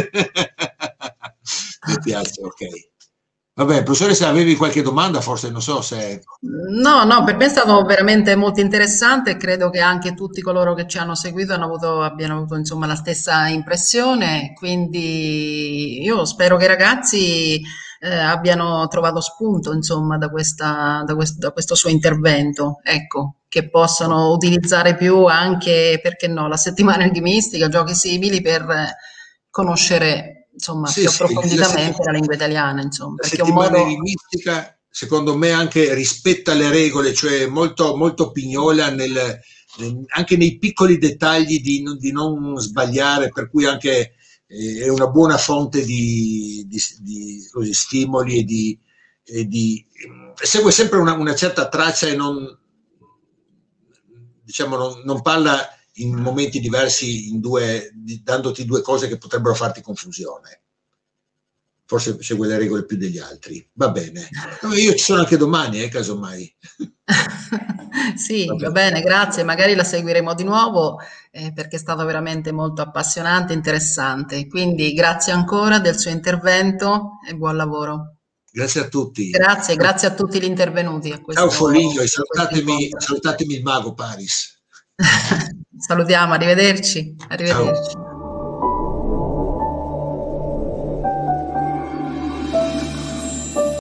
Mi piace, ok. Vabbè, professore, se avevi qualche domanda, forse non so se... No, no, per me è stato veramente molto interessante e credo che anche tutti coloro che ci hanno seguito abbiano avuto insomma la stessa impressione, quindi io spero che i ragazzi abbiano trovato spunto insomma da questo suo intervento, ecco, che possano utilizzare più anche, perché no, la settimana enigmistica, giochi simili per conoscere insomma Sì, più sì, approfonditamente la lingua italiana, insomma, la perché è un settimana modo... enigmistica, secondo me, anche rispetta le regole, cioè molto, molto pignola anche nei piccoli dettagli di non sbagliare, per cui anche è una buona fonte di così, stimoli segue sempre una certa traccia e non, diciamo, non parla in momenti diversi, dandoti due cose che potrebbero farti confusione. Forse segue le regole più degli altri. Va bene. Io ci sono anche domani, casomai. Sì, va bene, grazie. Magari la seguiremo di nuovo perché è stato veramente molto appassionante e interessante. Quindi grazie ancora del suo intervento e buon lavoro. Grazie a tutti. Grazie, grazie a tutti gli intervenuti Ciao Foligno e a questo incontro. salutatemi il mago Paris. Salutiamo, arrivederci. Ciao. Arrivederci.